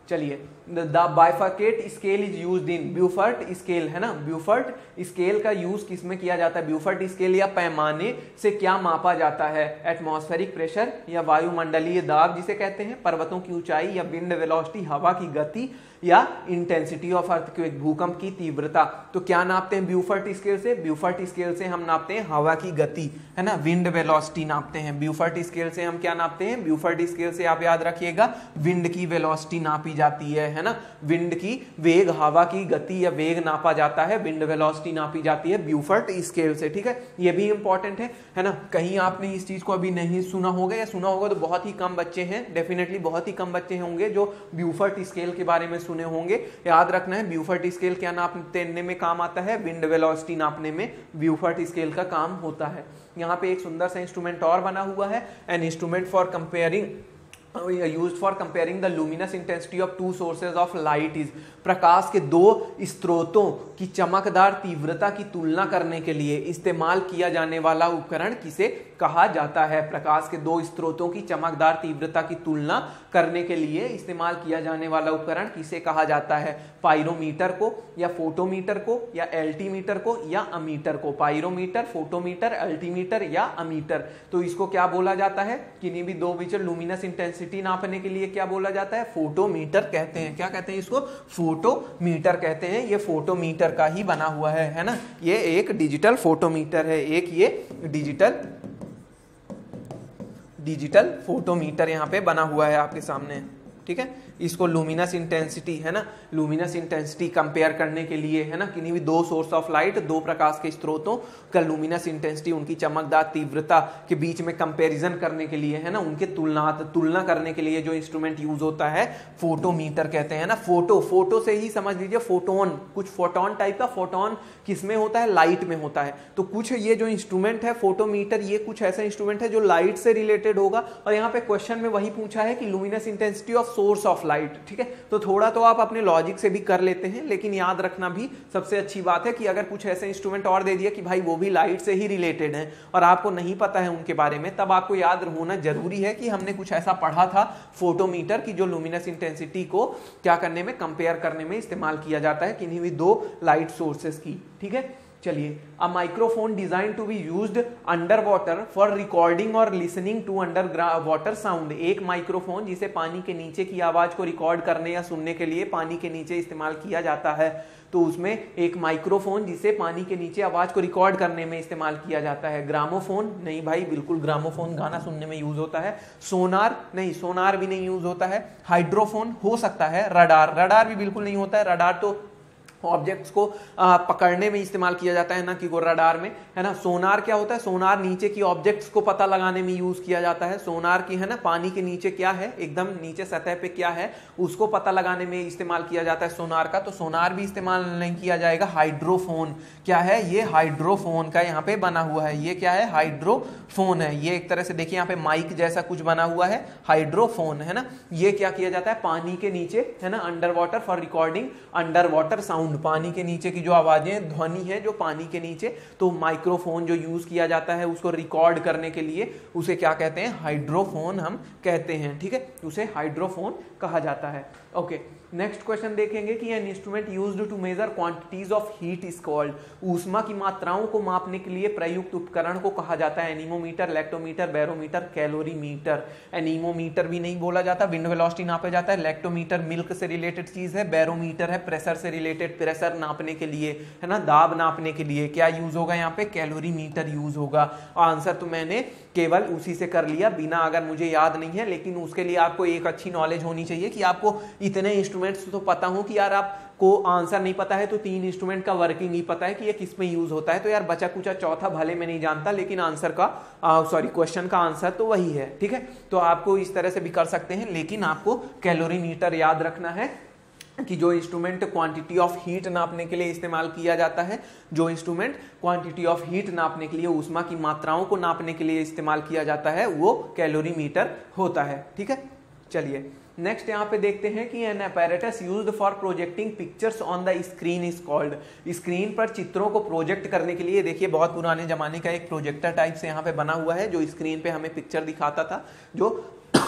चलिए, the bifurcate scale is used in, Beaufort scale है ना, ब्यूफर्ट स्केल का यूज किस में किया जाता है? ब्यूफर्ट स्केल या पैमाने से क्या मापा जाता है? एटमॉस्फेरिक प्रेशर या वायुमंडलीय दाब जिसे कहते हैं, पर्वतों की ऊंचाई या विंड वेलोसिटी हवा की गति या इंटेंसिटी ऑफ अर्थक्वेक भूकंप की तीव्रता। तो क्या नापते हैं ब्यूफर्ट स्केल से? ब्यूफर्ट स्केल से हम नापते हैं हवा की गति है ना, विंड वेलोसिटी नापते हैं। ब्यूफर्ट स्केल से हम क्या नापते हैं? ब्यूफर्ट स्केल से आप याद रखिएगा विंड की वेलोसिटी नापी जाती है है ना, विंड की वेग, हवा की गति या वेग नापा जाता है, विंड वेलोसिटी नापी जाती है ब्यूफर्ट स्केल से। ठीक है, ये भी इंपॉर्टेंट है है ना। कहीं आपने इस चीज को अभी नहीं सुना होगा या सुना होगा तो बहुत ही कम बच्चे हैं, डेफिनेटली बहुत ही कम बच्चे होंगे जो ब्यूफर्ट स्केल के बारे में सुने होंगे। याद रखना है ब्यूफर्ट स्केल क्या नापने में काम आता है? विंड वेलोसिटी नापने में ब्यूफर्ट स्केल का काम होता है। यहाँ पे एक सुंदर सा इंस्ट्रूमेंट और बना हुआ है, an instrument for comparing used for comparing the luminous intensity of two sources of light is, प्रकाश के दो स्रोतों की चमकदार तीव्रता की तुलना करने के लिए इस्तेमाल किया जाने वाला उपकरण किसे कहा जाता है? प्रकाश के दो स्रोतों की चमकदार तीव्रता की तुलना करने के लिए इस्तेमाल किया जाने वाला उपकरण किसे कहा जाता है? पायरोमीटर को या फोटोमीटर को या एल्टीमीटर को या अमीटर को? पायरोमीटर, फोटोमीटर, अल्टीमीटर या अमीटर। तो इसको क्या बोला जाता है? किन्हीं भी दो विचर लुमिनस इंटेंसिटी नापने के लिए क्या बोला जाता है? फोटोमीटर कहते हैं। क्या कहते हैं इसको? फोटोमीटर कहते हैं। ये फोटोमीटर का ही बना हुआ है है ना, ये एक डिजिटल फोटोमीटर है, एक ये डिजिटल डिजिटल फोटोमीटर यहाँ पे बना हुआ है आपके सामने। ठीक है, इसको लुमिनस इंटेंसिटी है ना, लुमिनस इंटेंसिटी कंपेयर करने के लिए है ना, किन्हीं भी दो सोर्स ऑफ लाइट, दो प्रकाश के स्रोतों का लुमिनस इंटेंसिटी, उनकी चमकदार तीव्रता के बीच में कंपैरिजन करने के लिए है ना, उनके तुलना तुलना करने के लिए जो इंस्ट्रूमेंट यूज होता है फोटोमीटर कहते हैं ना। फोटो, फोटो से ही समझ लीजिए फोटोन, कुछ फोटोन टाइप का, फोटोन किसमें होता है? लाइट में होता है। तो कुछ ये जो इंस्ट्रूमेंट है फोटोमीटर, ये कुछ ऐसा इंस्ट्रूमेंट है जो लाइट से रिलेटेड होगा। और यहाँ पे क्वेश्चन में वही पूछा है कि luminous intensity of source of light. ठीक है, तो थोड़ा तो आप अपने लॉजिक से भी कर लेते हैं, लेकिन याद रखना भी सबसे अच्छी बात है कि अगर कुछ ऐसे इंस्ट्रूमेंट और दे दिया कि भाई वो भी लाइट से ही रिलेटेड है और आपको नहीं पता है उनके बारे में, तब आपको याद होना जरूरी है कि हमने कुछ ऐसा पढ़ा था फोटोमीटर की जो लुमिनस इंटेंसिटी को क्या करने में, कंपेयर करने में इस्तेमाल किया जाता है किन्हीं भी दो लाइट सोर्सेस की। ठीक है, चलिए, a microphone designed to be used underwater for recording और listening to underwater sound. एक माइक्रोफोन जिसे पानी के नीचे की आवाज को रिकॉर्ड करने या सुनने के लिए पानी के नीचे इस्तेमाल किया जाता है। तो उसमें एक माइक्रोफोन जिसे पानी के नीचे आवाज को रिकॉर्ड करने में इस्तेमाल किया जाता है। ग्रामोफोन नहीं भाई, बिल्कुल ग्रामोफोन गाना सुनने में यूज होता है। सोनार नहीं, सोनार भी नहीं यूज होता है। हाइड्रोफोन हो सकता है। रडार, रडार भी बिल्कुल नहीं होता है। रडार तो ऑब्जेक्ट्स को आ, पकड़ने में इस्तेमाल किया जाता है ना, कि वो रडार में है ना। सोनार क्या होता है? सोनार नीचे की ऑब्जेक्ट्स को पता लगाने में यूज किया जाता है। सोनार की है ना, पानी के नीचे क्या है, एकदम नीचे सतह पे क्या है, उसको पता लगाने में इस्तेमाल किया जाता है सोनार का। तो सोनार भी इस्तेमाल नहीं किया जाएगा। हाइड्रोफोन क्या है? ये हाइड्रोफोन का यहाँ पे बना हुआ है। ये क्या है? हाइड्रोफोन है। ये एक तरह से देखिए यहाँ पे माइक जैसा कुछ बना हुआ है, हाइड्रोफोन है ना। ये क्या किया जाता है? पानी के नीचे है ना, underwater for recording underwater sound, पानी के नीचे की जो आवाजें, ध्वनि है जो पानी के नीचे, तो माइक्रोफोन जो यूज किया जाता है उसको रिकॉर्ड करने के लिए उसे क्या कहते हैं? हाइड्रोफोन हम कहते हैं। ठीक है, उसे हाइड्रोफोन कहा जाता है। ओके, नेक्स्ट क्वेश्चन देखेंगे कि an instrument used to measure quantities of heat is called. ऊष्मा की मात्राओं को मापने के लिए प्रयुक्त उपकरण को कहा जाता है anemometer, lactometer, barometer, calorimeter. Anemometer भी नहीं बोला जाता, विंड वेलोसिटी नापा जाता है। लैक्टोमीटर मिल्क से रिलेटेड चीज है। बैरोमीटर है प्रेशर से रिलेटेड, प्रेशर नापने के लिए है ना, दाब नापने के लिए क्या यूज होगा यहाँ पे? कैलोरीमीटर यूज होगा। आंसर तो मैंने केवल उसी से कर लिया, बिना, अगर मुझे याद नहीं है, लेकिन उसके लिए आपको एक अच्छी नॉलेज होनी चाहिए कि आपको इतने इंस्ट्रूमेंट्स तो पता हो कि यार आपको आंसर नहीं पता है तो तीन इंस्ट्रूमेंट का वर्किंग ही पता है कि ये किस में यूज होता है। तो यार बचा कुचा चौथा भले में नहीं जानता, लेकिन आंसर का सॉरी क्वेश्चन का आंसर तो वही है। ठीक है, तो आपको इस तरह से भी कर सकते हैं, लेकिन आपको कैलोरीमीटर याद रखना है कि जो इंस्ट्रूमेंट क्वांटिटी ऑफ हीट नापने के लिए इस्तेमाल किया जाता है, जो इंस्ट्रूमेंट क्वांटिटी ऑफ हीट नापने के लिए, ऊष्मा की मात्राओं को नापने के लिए इस्तेमाल किया जाता है, वो कैलोरीमीटर होता है। ठीक है, चलिए नेक्स्ट यहाँ पे देखते हैं कि an apparatus used for projecting pictures on the screen is called. Screen पर चित्रों को प्रोजेक्ट करने के लिए, देखिए बहुत पुराने जमाने का एक प्रोजेक्टर टाइप से यहाँ पे बना हुआ है जो स्क्रीन पे हमें पिक्चर दिखाता था, जो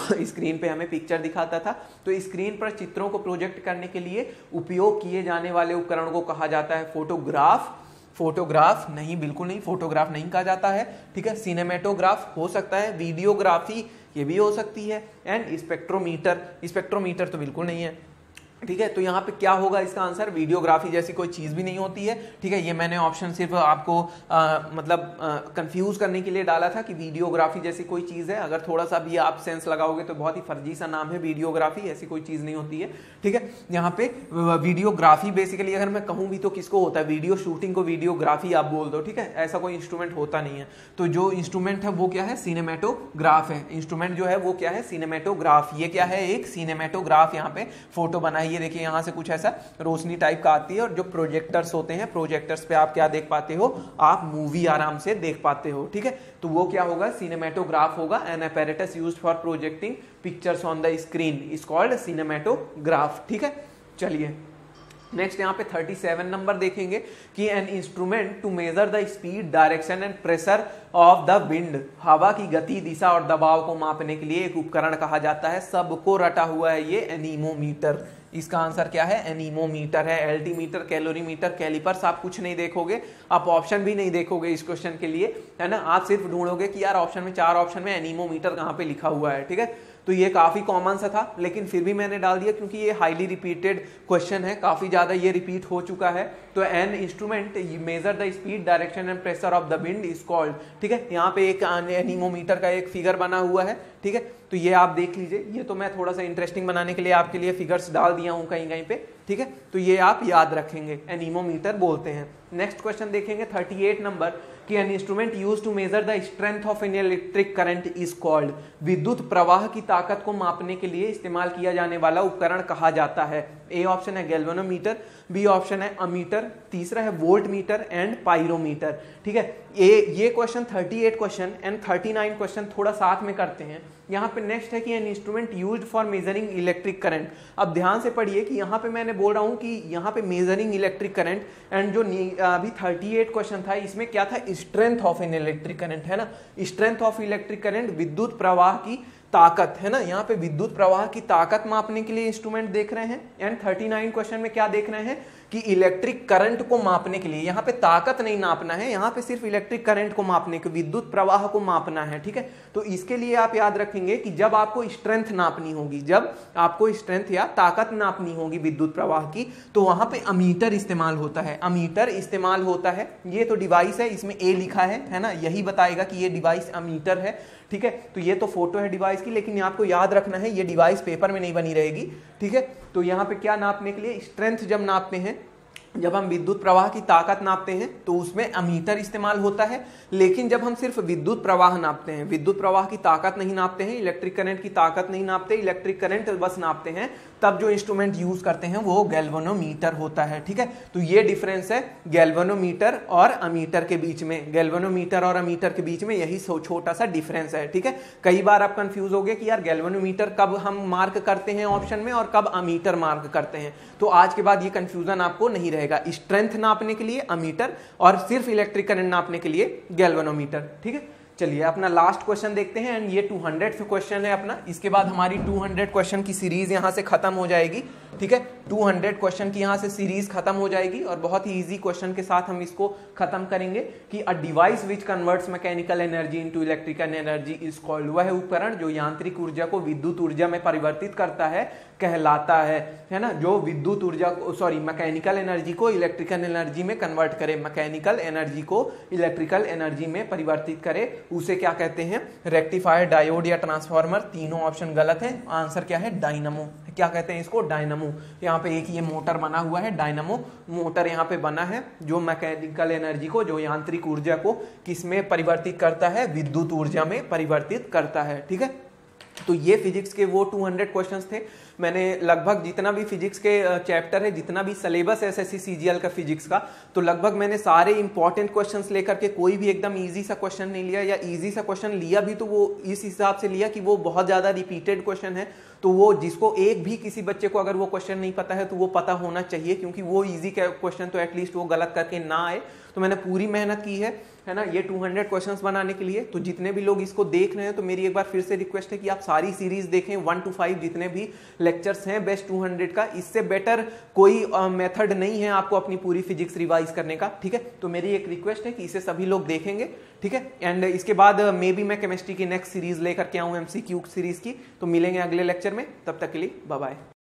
स्क्रीन पे हमें पिक्चर दिखाता था। तो स्क्रीन पर चित्रों को प्रोजेक्ट करने के लिए उपयोग किए जाने वाले उपकरण को कहा जाता है फोटोग्राफ। फोटोग्राफ नहीं, बिल्कुल नहीं, फोटोग्राफ नहीं कहा जाता है, ठीक है। सिनेमेटोग्राफ हो सकता है, वीडियोग्राफी ये भी हो सकती है, एंड स्पेक्ट्रोमीटर, स्पेक्ट्रोमीटर तो बिल्कुल नहीं है, ठीक है। तो यहाँ पे क्या होगा इसका आंसर, वीडियोग्राफी जैसी कोई चीज भी नहीं होती है, ठीक है। ये मैंने ऑप्शन सिर्फ आपको आ, मतलब कंफ्यूज करने के लिए डाला था कि वीडियोग्राफी जैसी कोई चीज है। अगर थोड़ा सा भी आप सेंस लगाओगे तो बहुत ही फर्जी सा नाम है वीडियोग्राफी, ऐसी कोई चीज नहीं होती है, ठीक है। यहाँ पे वीडियोग्राफी बेसिकली अगर मैं कहूँ भी तो किसको होता है, वीडियो शूटिंग को वीडियोग्राफी आप बोल दो, ठीक है। ऐसा कोई इंस्ट्रूमेंट होता नहीं है। तो जो इंस्ट्रूमेंट है वो क्या है, सिनेमेटोग्राफ है। इंस्ट्रूमेंट जो है वो क्या है, सिनेमेटोग्राफ। ये क्या है, एक सिनेमेटोग्राफ। यहाँ पे फोटो बना है, ये देखिए यहाँ से कुछ ऐसा रोशनी टाइप का आती है, और जो प्रोजेक्टर्स होते हैं, प्रोजेक्टर्स पे आप क्या देख पाते हो, आप मूवी आराम से देख पाते हो, ठीक है। तो वो क्या होगा, सिनेमेटोग्राफ होगा। An apparatus used for projecting pictures on the screen is called cinematograph, ठीक है। चलिए नेक्स्ट यहाँ पे सैंतीस नंबर देखेंगे कि an instrument to measure the speed, direction and pressure of the wind, हवा की गति, दिशा और दबाव को मापने के लिए एक उपकरण कहा जाता है। सबको रटा हुआ है ये एनीमोमीटर। इसका आंसर क्या है, एनीमोमीटर है। एल्टीमीटर, कैलोरीमीटर, कैलिपर्स आप कुछ नहीं देखोगे, आप ऑप्शन भी नहीं देखोगे इस क्वेश्चन के लिए, है ना। आप सिर्फ ढूंढोगे कि यार ऑप्शन में, चार ऑप्शन में एनीमोमीटर कहाँ पे लिखा हुआ है, ठीक है। तो ये काफी कॉमन सा था, लेकिन फिर भी मैंने डाल दिया क्योंकि ये हाईली रिपीटेड क्वेश्चन है, काफी ज्यादा ये रिपीट हो चुका है। तो an instrument measure the speed, direction and pressure of the wind is called, ठीक है। यहाँ पे एक एनीमोमीटर का एक फिगर बना हुआ है, ठीक है। तो ये आप देख लीजिए, ये तो मैं थोड़ा सा इंटरेस्टिंग बनाने के लिए आपके लिए फिगर्स डाल दिया हूं कहीं कहीं पे, ठीक है। तो ये आप याद रखेंगे, एनीमोमीटर बोलते हैं। नेक्स्ट क्वेश्चन देखेंगे अड़तीस नंबर कि an instrument used to measure the strength of an electric current is called, विद्युत प्रवाह की ताकत को मापने के लिए इस्तेमाल किया जाने वाला उपकरण कहा जाता है। ए ऑप्शन है गैल्वेनोमीटर, बी ऑप्शन है अमीटर, तीसरा है वोल्ट मीटर एंड पायरोमीटर, ठीक है। ए ये क्वेश्चन अड़तीस क्वेश्चन एंड उनतालीस क्वेश्चन थोड़ा साथ में करते हैं। यहाँ पे नेक्स्ट है कि an instrument used for measuring electric current. अब ध्यान से पढ़िए कि यहाँ पे मैंने बोल रहा हूँ कि यहाँ पे मेजरिंग इलेक्ट्रिक करंट, एंड जो अभी अड़तीस क्वेश्चन था इसमें क्या था, strength of an electric current, है ना। स्ट्रेंथ ऑफ इलेक्ट्रिक करंट, विद्युत प्रवाह की ताकत, है ना। यहाँ पे विद्युत प्रवाह की ताकत मापने के लिए इंस्ट्रूमेंट देख रहे हैं। एंड उनतालीस क्वेश्चन में क्या देख रहे हैं कि इलेक्ट्रिक करंट को मापने के लिए, यहाँ पे ताकत नहीं नापना है, यहाँ पे सिर्फ इलेक्ट्रिक करंट को मापने के, विद्युत प्रवाह को मापना है, ठीक है। तो इसके लिए आप याद रखेंगे कि जब आपको स्ट्रेंथ नापनी होगी, जब आपको स्ट्रेंथ या ताकत नापनी होगी विद्युत प्रवाह की, तो वहां पे अमीटर इस्तेमाल होता है। अमीटर इस्तेमाल होता है। ये तो डिवाइस है, इसमें ए लिखा है, है ना, यही बताएगा कि ये डिवाइस अमीटर है, ठीक है। तो ये तो फोटो है डिवाइस की, लेकिन आपको याद रखना है ये डिवाइस पेपर में नहीं बनी रहेगी, ठीक है। तो यहाँ पे क्या नापने के लिए, स्ट्रेंथ जब नापते हैं, जब हम विद्युत प्रवाह की ताकत नापते हैं तो उसमें अमीटर इस्तेमाल होता है। लेकिन जब हम सिर्फ विद्युत प्रवाह नापते हैं, विद्युत प्रवाह की ताकत नहीं नापते हैं, इलेक्ट्रिक करंट की ताकत नहीं नापते, इलेक्ट्रिक करंट बस नापते हैं, तब जो इंस्ट्रूमेंट यूज करते हैं वो गैल्वेनोमीटर होता है, ठीक है। तो ये डिफरेंस है गैल्वेनोमीटर और अमीटर के बीच में। गैल्वेनोमीटर और अमीटर के बीच में यही छोटा सा डिफरेंस है, ठीक है। कई बार आप कंफ्यूज हो गए कि यार गैल्वेनोमीटर कब हम मार्क करते हैं ऑप्शन में और कब अमीटर मार्क करते हैं। तो आज के बाद ये कंफ्यूजन आपको नहीं रहेगा। स्ट्रेंथ नापने के लिए अमीटर और सिर्फ इलेक्ट्रिक करंट नापने के लिए गैल्वेनोमीटर, ठीक है। चलिए अपना लास्ट क्वेश्चन देखते हैं, एंड ये टू हंड्रेड क्वेश्चन है अपना। इसके बाद हमारी टू हंड्रेड क्वेश्चन की सीरीज यहां से खत्म हो जाएगी, ठीक है। टू हंड्रेड क्वेश्चन की यहां से सीरीज खत्म हो जाएगी, और बहुत ही इजी क्वेश्चन के साथ हम इसको खत्म करेंगे कि a device which converts mechanical energy into electrical energy is called, वह उपकरण जो यांत्रिक ऊर्जा को विद्युत ऊर्जा में परिवर्तित करता है कहलाता है, है ना। जो विद्युत ऊर्जा को, सॉरी मैकेनिकल एनर्जी को इलेक्ट्रिकल एनर्जी में कन्वर्ट करे, मैकेनिकल एनर्जी को इलेक्ट्रिकल एनर्जी में परिवर्तित करे, उसे क्या कहते हैं, रेक्टिफायर, डायोड या ट्रांसफार्मर। तीनों ऑप्शन गलत है, आंसर क्या है, डायनामो। क्या कहते हैं इसको, डायनामो। यहाँ पे एक ये मोटर बना हुआ है, डायनामो मोटर यहाँ पे बना है, जो मैकेनिकल एनर्जी को, जो यांत्रिक ऊर्जा को किस में परिवर्तित करता है, विद्युत ऊर्जा में परिवर्तित करता है, ठीक है। तो ये फिजिक्स के वो टू हंड्रेड क्वेश्चंस थे। मैंने लगभग जितना भी फिजिक्स के चैप्टर है, जितना भी सिलेबस है एसएससी सीजीएल का फिजिक्स का, तो लगभग मैंने सारे इंपॉर्टेंट क्वेश्चंस लेकर के कोई भी एकदम इजी सा क्वेश्चन नहीं लिया, या इजी सा क्वेश्चन लिया भी तो वो इस हिसाब से लिया कि वो बहुत ज्यादा रिपीटेड क्वेश्चन है, तो वो जिसको एक भी किसी बच्चे को अगर वो क्वेश्चन नहीं पता है तो वो पता होना चाहिए, क्योंकि वो इजी क्वेश्चन तो एटलीस्ट वो गलत करके ना आए। तो मैंने पूरी मेहनत की है है ना ये टू हंड्रेड क्वेश्चंस बनाने के लिए। तो जितने भी लोग इसको देख रहे हैं तो मेरी एक बार फिर से रिक्वेस्ट है कि आप सारी सीरीज देखें, वन टू फाइव जितने भी लेक्चर्स हैं बेस्ट टू हंड्रेड का। इससे बेटर कोई मेथड uh, नहीं है आपको अपनी पूरी फिजिक्स रिवाइज करने का, ठीक है। तो मेरी एक रिक्वेस्ट है कि इसे सभी लोग देखेंगे, ठीक है। एंड इसके बाद मे बी मैं केमिस्ट्री की नेक्स्ट सीरीज लेकर के आऊं, एमसीक्यू सीरीज की। तो मिलेंगे अगले लेक्चर में, तब तक के लिए बाय बाय।